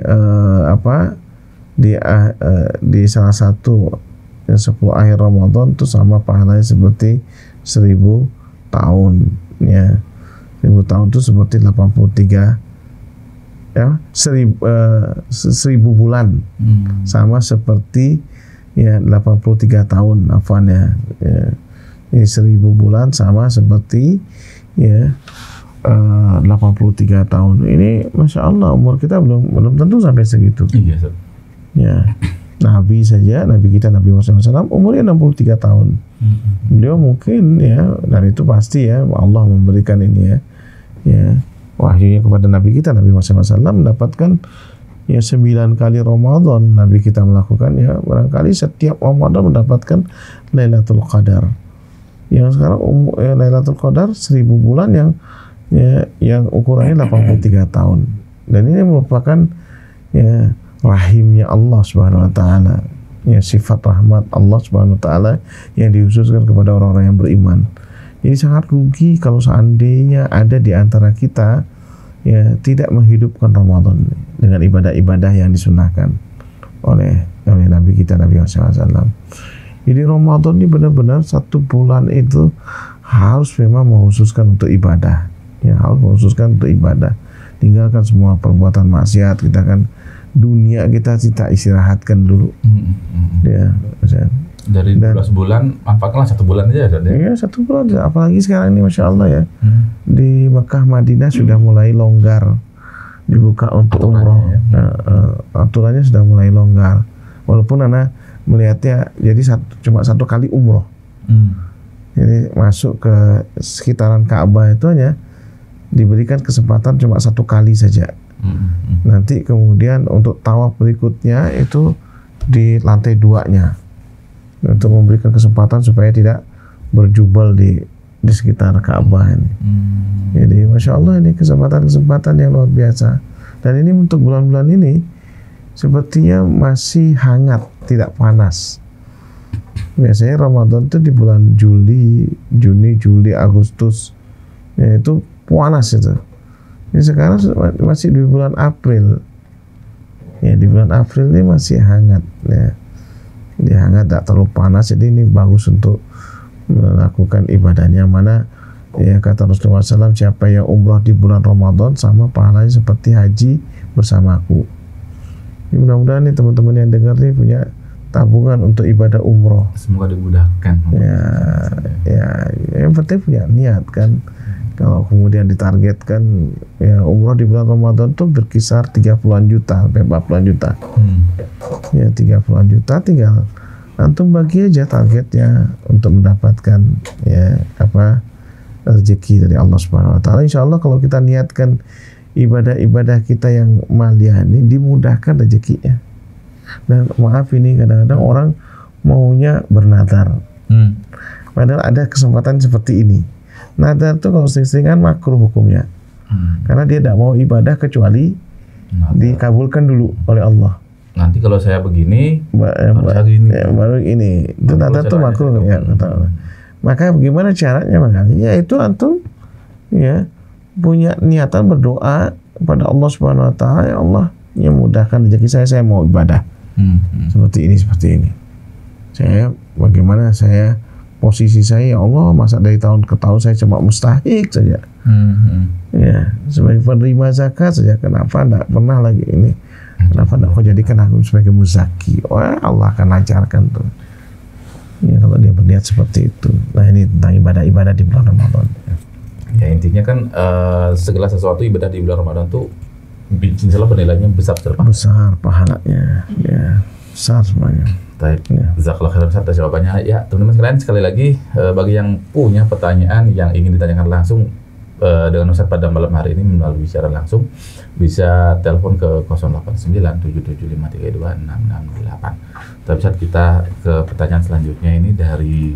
di salah satu 10 akhir Ramadan itu sama pahalanya seperti 1000 tahun, ya. 1000 tahun itu seperti 83 ya 1000 bulan, sama seperti ya 83 tahun ya. Ini 1000 bulan sama seperti ya 83 tahun. Ini Masya Allah umur kita belum tentu sampai segitu. Iya, ya. Nabi saja, Nabi kita Nabi Muhammad SAW umurnya 63 tahun. Beliau mungkin ya, dan itu pasti ya Allah memberikan ini ya wahyunya kepada Nabi kita Nabi Muhammad SAW mendapatkan ya 9 kali Ramadan Nabi kita melakukan, ya barangkali setiap Ramadan mendapatkan Lailatul Qadar. Yang sekarang Lailatul Qadar 1000 bulan yang ukurannya 83 tahun. Dan ini merupakan ya rahimnya Allah Subhanahu wa taala. Ya, sifat rahmat Allah Subhanahu wa taala yang dikhususkan kepada orang-orang yang beriman. Jadi sangat rugi kalau seandainya ada di antara kita ya tidak menghidupkan Ramadan dengan ibadah-ibadah yang disunahkan oleh Nabi kita Nabi Muhammad SAW. Jadi Ramadan ini benar-benar 1 bulan itu harus memang mengkhususkan untuk ibadah. Ya, harus mengkhususkan untuk ibadah. Tinggalkan semua perbuatan maksiat, kita kan dunia kita istirahatkan dulu. Ya, dari 12 bulan, manfaatkanlah 1 bulan aja. Ya, 1 bulan. Apalagi sekarang ini Masya Allah ya. Di Mekah, Madinah sudah mulai longgar. Dibuka untuk umroh. Aturannya sudah mulai longgar. Walaupun Anda melihatnya jadi cuma 1 kali umroh. Jadi masuk ke sekitaran Ka'bah itu hanya diberikan kesempatan cuma 1 kali saja. Nanti kemudian untuk tawaf berikutnya itu di lantai 2-nya. Untuk memberikan kesempatan supaya tidak berjubel di sekitar Ka'bah ini. Jadi Masya Allah ini kesempatan-kesempatan yang luar biasa. Dan ini untuk bulan-bulan ini sepertinya masih hangat, tidak panas. Biasanya Ramadan itu di bulan Juni, Juli, Agustus, ya itu panas itu. Ini sekarang masih di bulan April. Ya, di bulan April ini masih hangat ya. Dia hangat, tidak terlalu panas, jadi ini bagus untuk melakukan ibadahnya. Mana ya kata Rasulullah SAW, siapa yang umrah di bulan Ramadan sama pahalanya seperti haji bersamaku. Ini mudah-mudahan nih teman-teman yang dengar nih punya tabungan untuk ibadah umroh. Semoga dimudahkan. Ya, yang penting punya niat kan. Kalau kemudian ditargetkan ya umroh di bulan Ramadan tuh berkisar 30-an juta sampai 40-an juta. Ya 30-an juta, tinggal antum bagi aja targetnya untuk mendapatkan ya apa rezeki dari Allah Subhanahu wa taala. Insyaallah kalau kita niatkan ibadah-ibadah kita yang maliyah ini dimudahkan rezekinya. Dan maaf ini kadang-kadang orang maunya bernadar. Padahal ada kesempatan seperti ini. Nadar itu kalau sering-seringan makruh hukumnya. Karena dia tidak mau ibadah kecuali dikabulkan dulu oleh Allah. Nanti kalau saya begini, baru ini. Itu nadar itu makruh ya. Maka bagaimana caranya? Makanya yaitu antum ya punya niatan berdoa kepada Allah Subhanahu wa taala, ya Allah, yang mudahkan rezeki saya mau ibadah. Seperti ini. Saya bagaimana saya posisi saya, ya Allah, masa dari tahun ke tahun saya cuma mustahik saja. Ya, sebagai penerima zakat saja, kenapa tidak pernah lagi ini? Kenapa tidak kau jadikan aku sebagai muzaki? Wah, Allah akan lancarkan tuh. Ya, kalau dia berniat seperti itu. Nah, ini tentang ibadah-ibadah di bulan Ramadan. Ya, intinya kan segala sesuatu ibadah di bulan Ramadan tuh insyaallah penilaiannya besar pahalanya. Ya, besar semuanya. Baik, jazakallah khairan atas jawabannya. Ya, teman-teman sekalian, sekali lagi bagi yang punya pertanyaan yang ingin ditanyakan langsung dengan Ustaz pada malam hari ini melalui siaran langsung, bisa telepon ke 089775326668. Tapi saat kita ke pertanyaan selanjutnya ini dari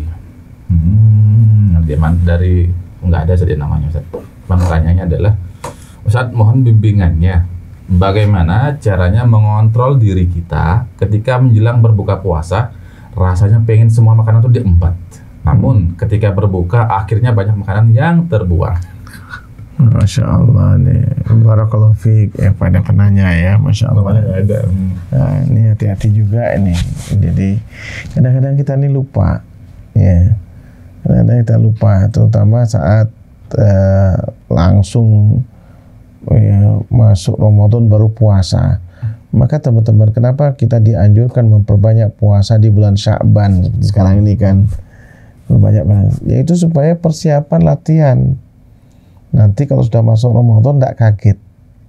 nggak ada saja namanya Ustaz. Pertanyaannya adalah, Ustaz, mohon bimbingannya. Bagaimana caranya mengontrol diri kita ketika menjelang berbuka puasa, rasanya pengen semua makanan itu diempat. Namun ketika berbuka akhirnya banyak makanan yang terbuang. Masya Allah nih, barakallahu fiik ya pada penanya ya, Masya Allah. Ada. Nah, ini hati-hati juga ini. Jadi kadang-kadang kita ini lupa, ya. Kadang-kadang kita lupa, terutama saat langsung ya, masuk Ramadan baru puasa. Maka teman-teman, kenapa kita dianjurkan memperbanyak puasa di bulan Sya'ban seperti sekarang ini kan? Yaitu supaya persiapan latihan. Nanti kalau sudah masuk Ramadan tidak kaget.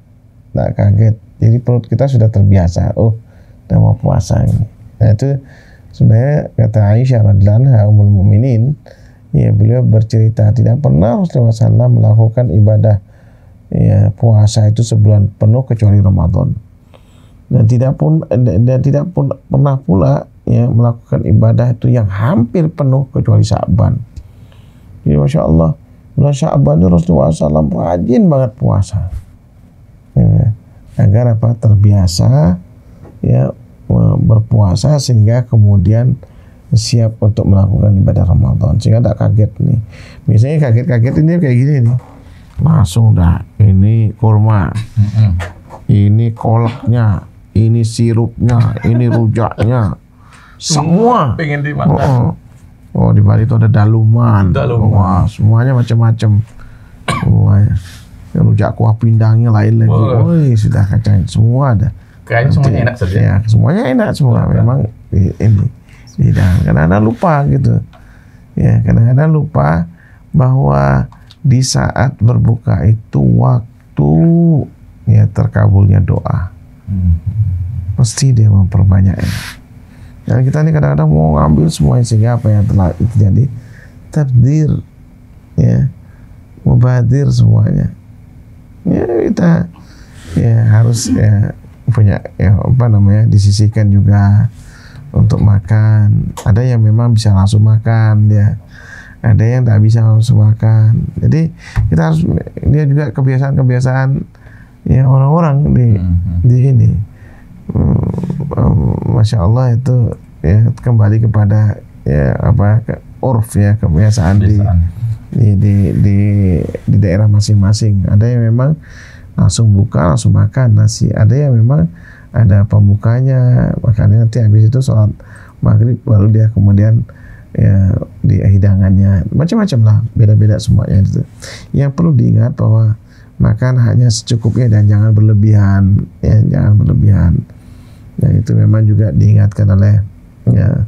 Jadi perut kita sudah terbiasa. Oh, udah mau puasa ini. Nah, itu sebenarnya kata Aisyah radhiyallahu anha ummul mukminin, ya, beliau bercerita tidak pernah Rasulullah SAW melakukan ibadah ya puasa itu sebulan penuh kecuali Ramadan, dan tidak pernah pula ya melakukan ibadah itu yang hampir penuh kecuali Sya'ban. Jadi Masya Allah, bulan Sya'ban itu Rasulullah SAW rajin banget puasa ya, agar terbiasa ya berpuasa sehingga kemudian siap untuk melakukan ibadah Ramadan, sehingga tidak kaget nih. Biasanya kaget ini kayak gini nih, langsung dah ini kurma, ini kolaknya, ini sirupnya, ini rujaknya, semua pengen dimakan. Oh, di Bali itu ada daluman. Wah, semuanya macam-macam. Semuanya. Rujak kuah pindangnya lain lagi. Woi, sudah kacang semua ada. Kayaknya semuanya enak saja. Ya, semuanya enak semua. Memang ini. Kadang-kadang lupa gitu. Ya, kadang-kadang lupa bahwa di saat berbuka itu waktu ya terkabulnya doa. Pasti dia memperbanyaknya. Dan kita ini kadang-kadang mau ngambil semuanya, sehingga apa yang telah terjadi tabdir, ya, mubadir semuanya. Ya, kita ya harus ya punya ya disisihkan juga untuk makan. Ada yang memang bisa langsung makan, ya. Ada yang tak bisa langsung makan. Jadi kita harus, dia juga kebiasaan-kebiasaan ya orang-orang di ini. Masya Allah, itu ya kembali kepada ya urf ya, kebiasaan di daerah masing-masing. Ada yang memang langsung buka langsung makan nasi, ada yang memang ada pembukanya, makanya nanti habis itu sholat maghrib baru dia kemudian ya di hidangannya, macam-macam lah, beda-beda semuanya itu. Yang perlu diingat bahwa makan hanya secukupnya dan jangan berlebihan, ya, jangan berlebihan. Nah, itu memang juga diingatkan oleh ya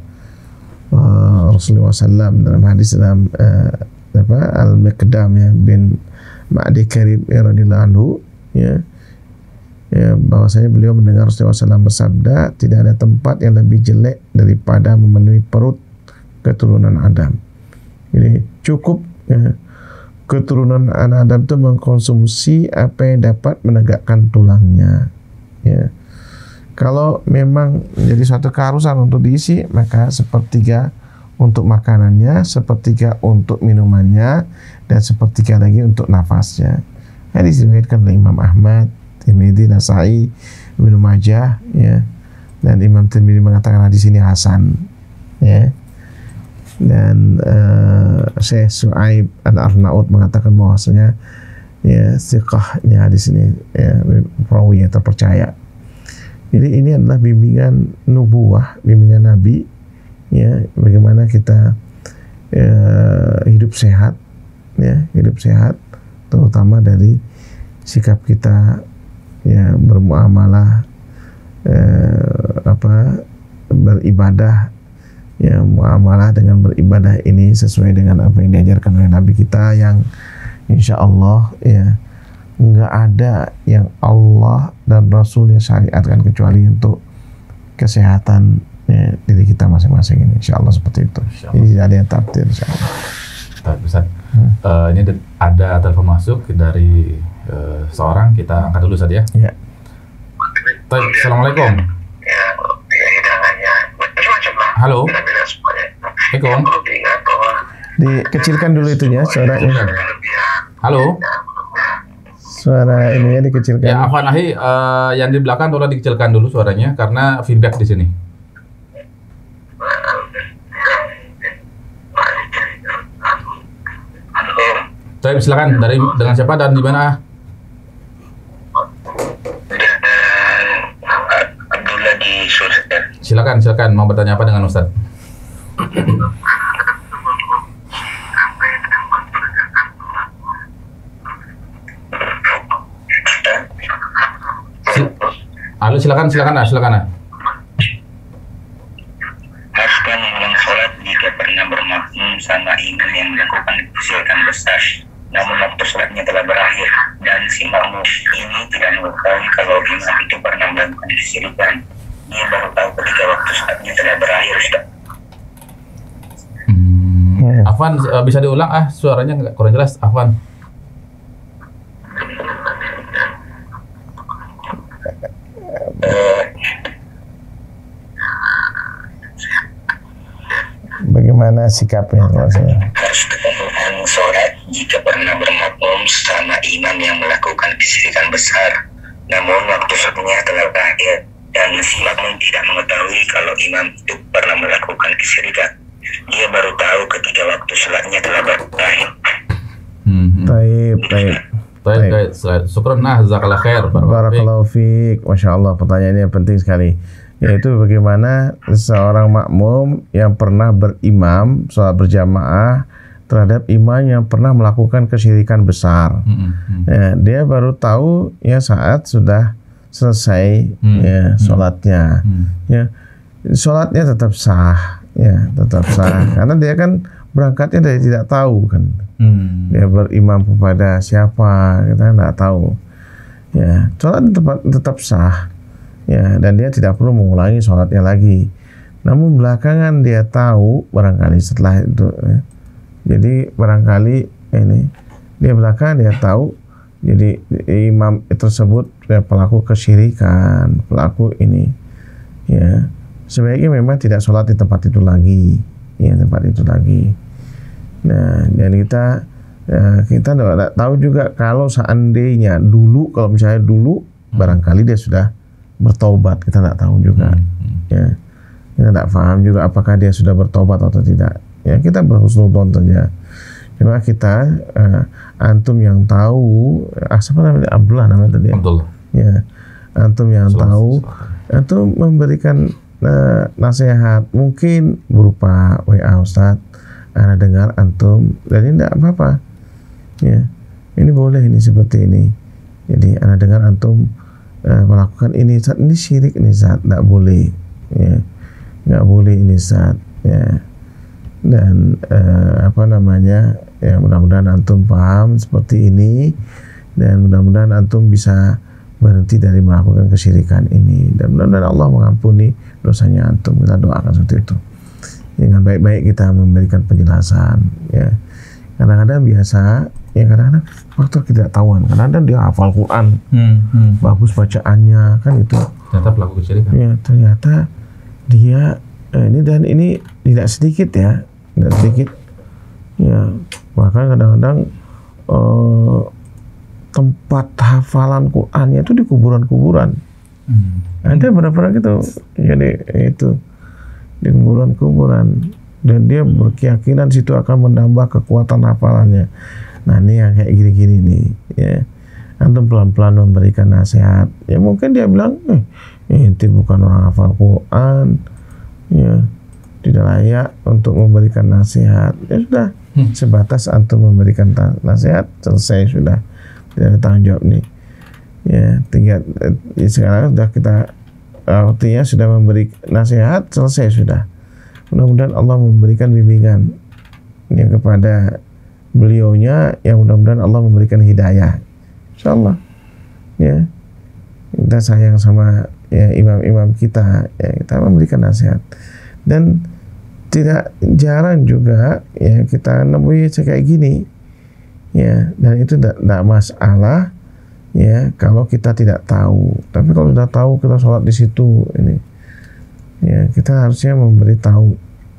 Rasulullah SAW dalam hadis dalam Al-Miqdam ya bin Ma'di Karib radhiyallahu anhu, ya, bahwasanya beliau mendengar Rasulullah SAW bersabda, tidak ada tempat yang lebih jelek daripada memenuhi perut keturunan Adam. Jadi cukup, ya, keturunan anak Adam itu mengkonsumsi apa yang dapat menegakkan tulangnya. Ya. Kalau memang menjadi suatu keharusan untuk diisi, maka sepertiga untuk makanannya, sepertiga untuk minumannya, dan sepertiga lagi untuk nafasnya. Hadis diriwayatkan oleh Imam Ahmad, Tirmidzi, Nasai, Ibnu Majah, ya. Dan Imam Tirmidzi mengatakan hadis ini hasan, ya. Dan Syekh Su'aib Al-Arnaud mengatakan bahwasanya, ya, thiqah ini hadis ini, ya, perawi yang terpercaya. Jadi ini adalah bimbingan nubuwah, bimbingan Nabi, ya, bagaimana kita hidup sehat, ya, hidup sehat, terutama dari sikap kita, ya, bermuamalah, beribadah, ya, muamalah dengan beribadah ini sesuai dengan apa yang diajarkan oleh Nabi kita, yang insya Allah, ya, nggak ada yang Allah dan Rasulnya syariatkan kecuali untuk kesehatan, ya, diri kita masing-masing ini. Insya Allah seperti itu. Ini tidak ada yang takdir, insya Allah. Ustaz, ini ada telepon masuk dari seorang, kita angkat dulu Ustaz, ya. Ya. Assalamualaikum. Ya, hidangannya macam-macam lah. Halo. Beda-beda semuanya. Assalamualaikum. Perlu diingat bahwa Dikecilkan dulu itunya suaranya. Halo. Suara ininya dikecilkan. Ya, Afwan Ahi, yang di belakang tolong dikecilkan dulu suaranya karena feedback di sini. Saya silakan, dengan siapa dan di mana? Abdullah di Sulsel. Silakan mau bertanya apa dengan Ustaz? Halo, silakan. Haruskah mengulang sholat jika pernah bermakmum sama imam yang melakukan kesyirikan besar, namun waktu sholatnya telah berakhir dan si makmum ini tidak mengetahui kalau imam itu pernah melakukan kesyirikan? Dia baru tahu ketika waktu sholatnya telah berakhir, Ustaz. Afwan, bisa diulang suaranya nggak kurang jelas, Afwan. Bagaimana sikapnya? Harus mengulang sholat jika pernah bermakmum sama imam yang melakukan kesyirikan besar, namun waktu sholatnya telah berakhir dan si makmum tidak mengetahui kalau imam itu pernah melakukan kesyirikan. Dia baru tahu ketika waktu sholatnya telah berakhir. Baik. Syukran, jazakallah khair. Barakallahu fiik. Masya Allah, pertanyaannya penting sekali. Yaitu bagaimana seorang makmum yang pernah berimam sholat berjamaah terhadap imam yang pernah melakukan kesyirikan besar. Ya, dia baru tahu ya saat sudah selesai ya sholatnya. Ya, sholatnya tetap sah, ya tetap sah karena dia kan berangkatnya dari tidak tahu kan. Dia berimam kepada siapa kita tidak tahu. Ya, sholat tetap sah. Ya, dan dia tidak perlu mengulangi sholatnya lagi. Namun belakangan dia tahu barangkali setelah itu, ya. Jadi barangkali ini dia belakangan dia tahu. Jadi imam tersebut ya, pelaku kesyirikan, pelaku ini. Ya, sebaiknya memang tidak sholat di tempat itu lagi. Ya, tempat itu lagi. Nah, dan kita tidak tahu juga kalau seandainya dulu, kalau misalnya dulu barangkali dia sudah bertobat, kita tidak tahu juga. Ya, kita tidak paham juga apakah dia sudah bertobat atau tidak. Ya, kita berhusnudzon saja. Cuma kita antum yang tahu, siapa namanya, Abdullah namanya tadi. Abdullah. Ya, antum yang tahu, antum memberikan nasihat mungkin berupa WA, Ustaz, ana dengar antum, dan ini tidak apa-apa. Ya, ini boleh, ini seperti ini. Jadi ana dengar antum melakukan ini, Zat, ini syirik, ini Zat, tidak boleh, ya, nggak boleh ini Zat, ya, dan Ya, mudah-mudahan antum paham seperti ini, dan mudah-mudahan antum bisa berhenti dari melakukan kesyirikan ini, dan mudah-mudahan Allah mengampuni dosanya antum. Kita doakan seperti itu. Dengan baik-baik kita memberikan penjelasan. Ya, kadang-kadang biasa, ya kadang-kadang faktor ketidaktahuan. Kadang-kadang dia hafal Quran, bagus bacaannya, kan itu. Ternyata pelaku kesyirikan. Ya, ternyata dia ini, dan ini tidak sedikit ya, tidak sedikit. Ya, bahkan kadang-kadang tempat hafalan Qur'annya itu di kuburan-kuburan. Ada beberapa gitu, jadi itu di kuburan-kuburan, dan dia berkeyakinan situ akan menambah kekuatan hafalannya. Nah, ini yang kayak gini-gini nih, ya. Antum pelan-pelan memberikan nasihat. Ya mungkin dia bilang, inti bukan orang hafal Quran, ya tidak layak untuk memberikan nasihat. Ya sudah, sebatas antum memberikan nasihat, selesai sudah. Tidak ada tanggung jawab nih. Ya, sekarang sudah kita artinya sudah memberi nasihat, selesai sudah. Mudah-mudahan Allah memberikan bimbingan ya kepada beliaunya, yang mudah-mudahan Allah memberikan hidayah. Insyaallah. Ya. Kita sayang sama ya imam-imam kita, ya kita memberikan nasihat. Dan tidak jarang juga ya kita nemui kayak gini. Ya, dan itu tidak masalah ya kalau kita tidak tahu. Tapi kalau sudah tahu, kita sholat di situ ini. Ya, kita harusnya memberitahu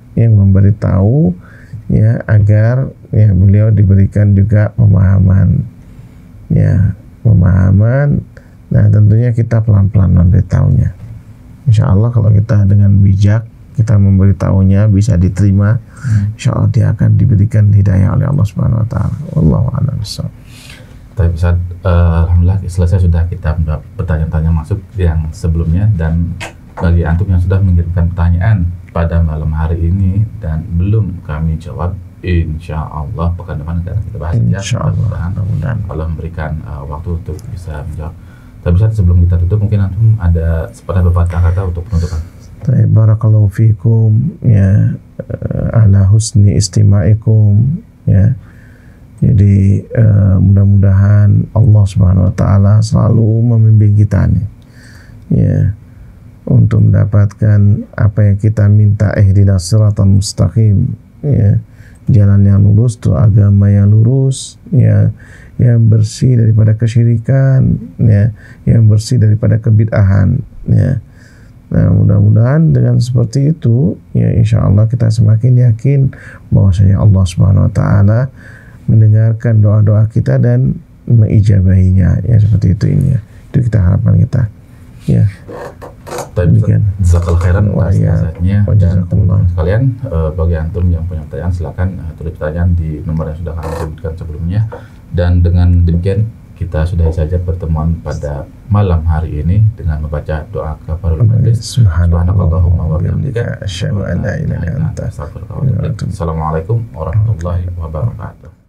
ya agar ya beliau diberikan juga pemahaman. Ya, pemahaman. Nah, tentunya kita pelan-pelan memberitahunya. Insya Allah kalau kita dengan bijak kita memberitahunya, bisa diterima, insya Allah dia akan diberikan hidayah oleh Allah Subhanahu Wa Taala. Wallahu a'lam bishawab. Tapi Ustaz, alhamdulillah selesai sudah kita menjawab pertanyaan-pertanyaan masuk yang sebelumnya, dan bagi antum yang sudah mengirimkan pertanyaan pada malam hari ini dan belum kami jawab, insya Allah pekan depan akan kita bahas. Insya Allah. Mudah-mudahan Allah memberikan waktu untuk bisa menjawab. Tapi Ustaz, sebelum kita tutup, mungkin antum ada sepatah berpatah kata untuk penutupan. Barakallahu fikum ya, ala husni istima'ikum ya. Jadi mudah-mudahan Allah Subhanahu Wa Taala selalu membimbing kita nih ya, untuk mendapatkan apa yang kita minta, ihdinas siratal mustaqim ya, jalan yang lurus, itu agama yang lurus ya, yang bersih daripada kesyirikan ya, yang bersih daripada kebid'ahan ya. Nah, mudah-mudahan dengan seperti itu ya, insya Allah kita semakin yakin bahwasanya Allah Subhanahu Wa Taala mendengarkan doa-doa kita dan mengijabahinya ya, seperti itu ini ya. Itu kita harapkan kita ya. Demikian. Jazakallahu khairan atas nasihatnya. Dan teman-teman sekalian, bagi antum yang punya pertanyaan silakan tulis pertanyaan di nomor yang sudah kami sebutkan sebelumnya. Dan dengan demikian kita sudahi saja pertemuan pada malam hari ini dengan membaca doa kafarul majlis. Subhanakallahumma wa bihamdika asyhadu an la ilaha illa anta astaghfiruka wa atubu ilaik. Assalamualaikum warahmatullahi wabarakatuh.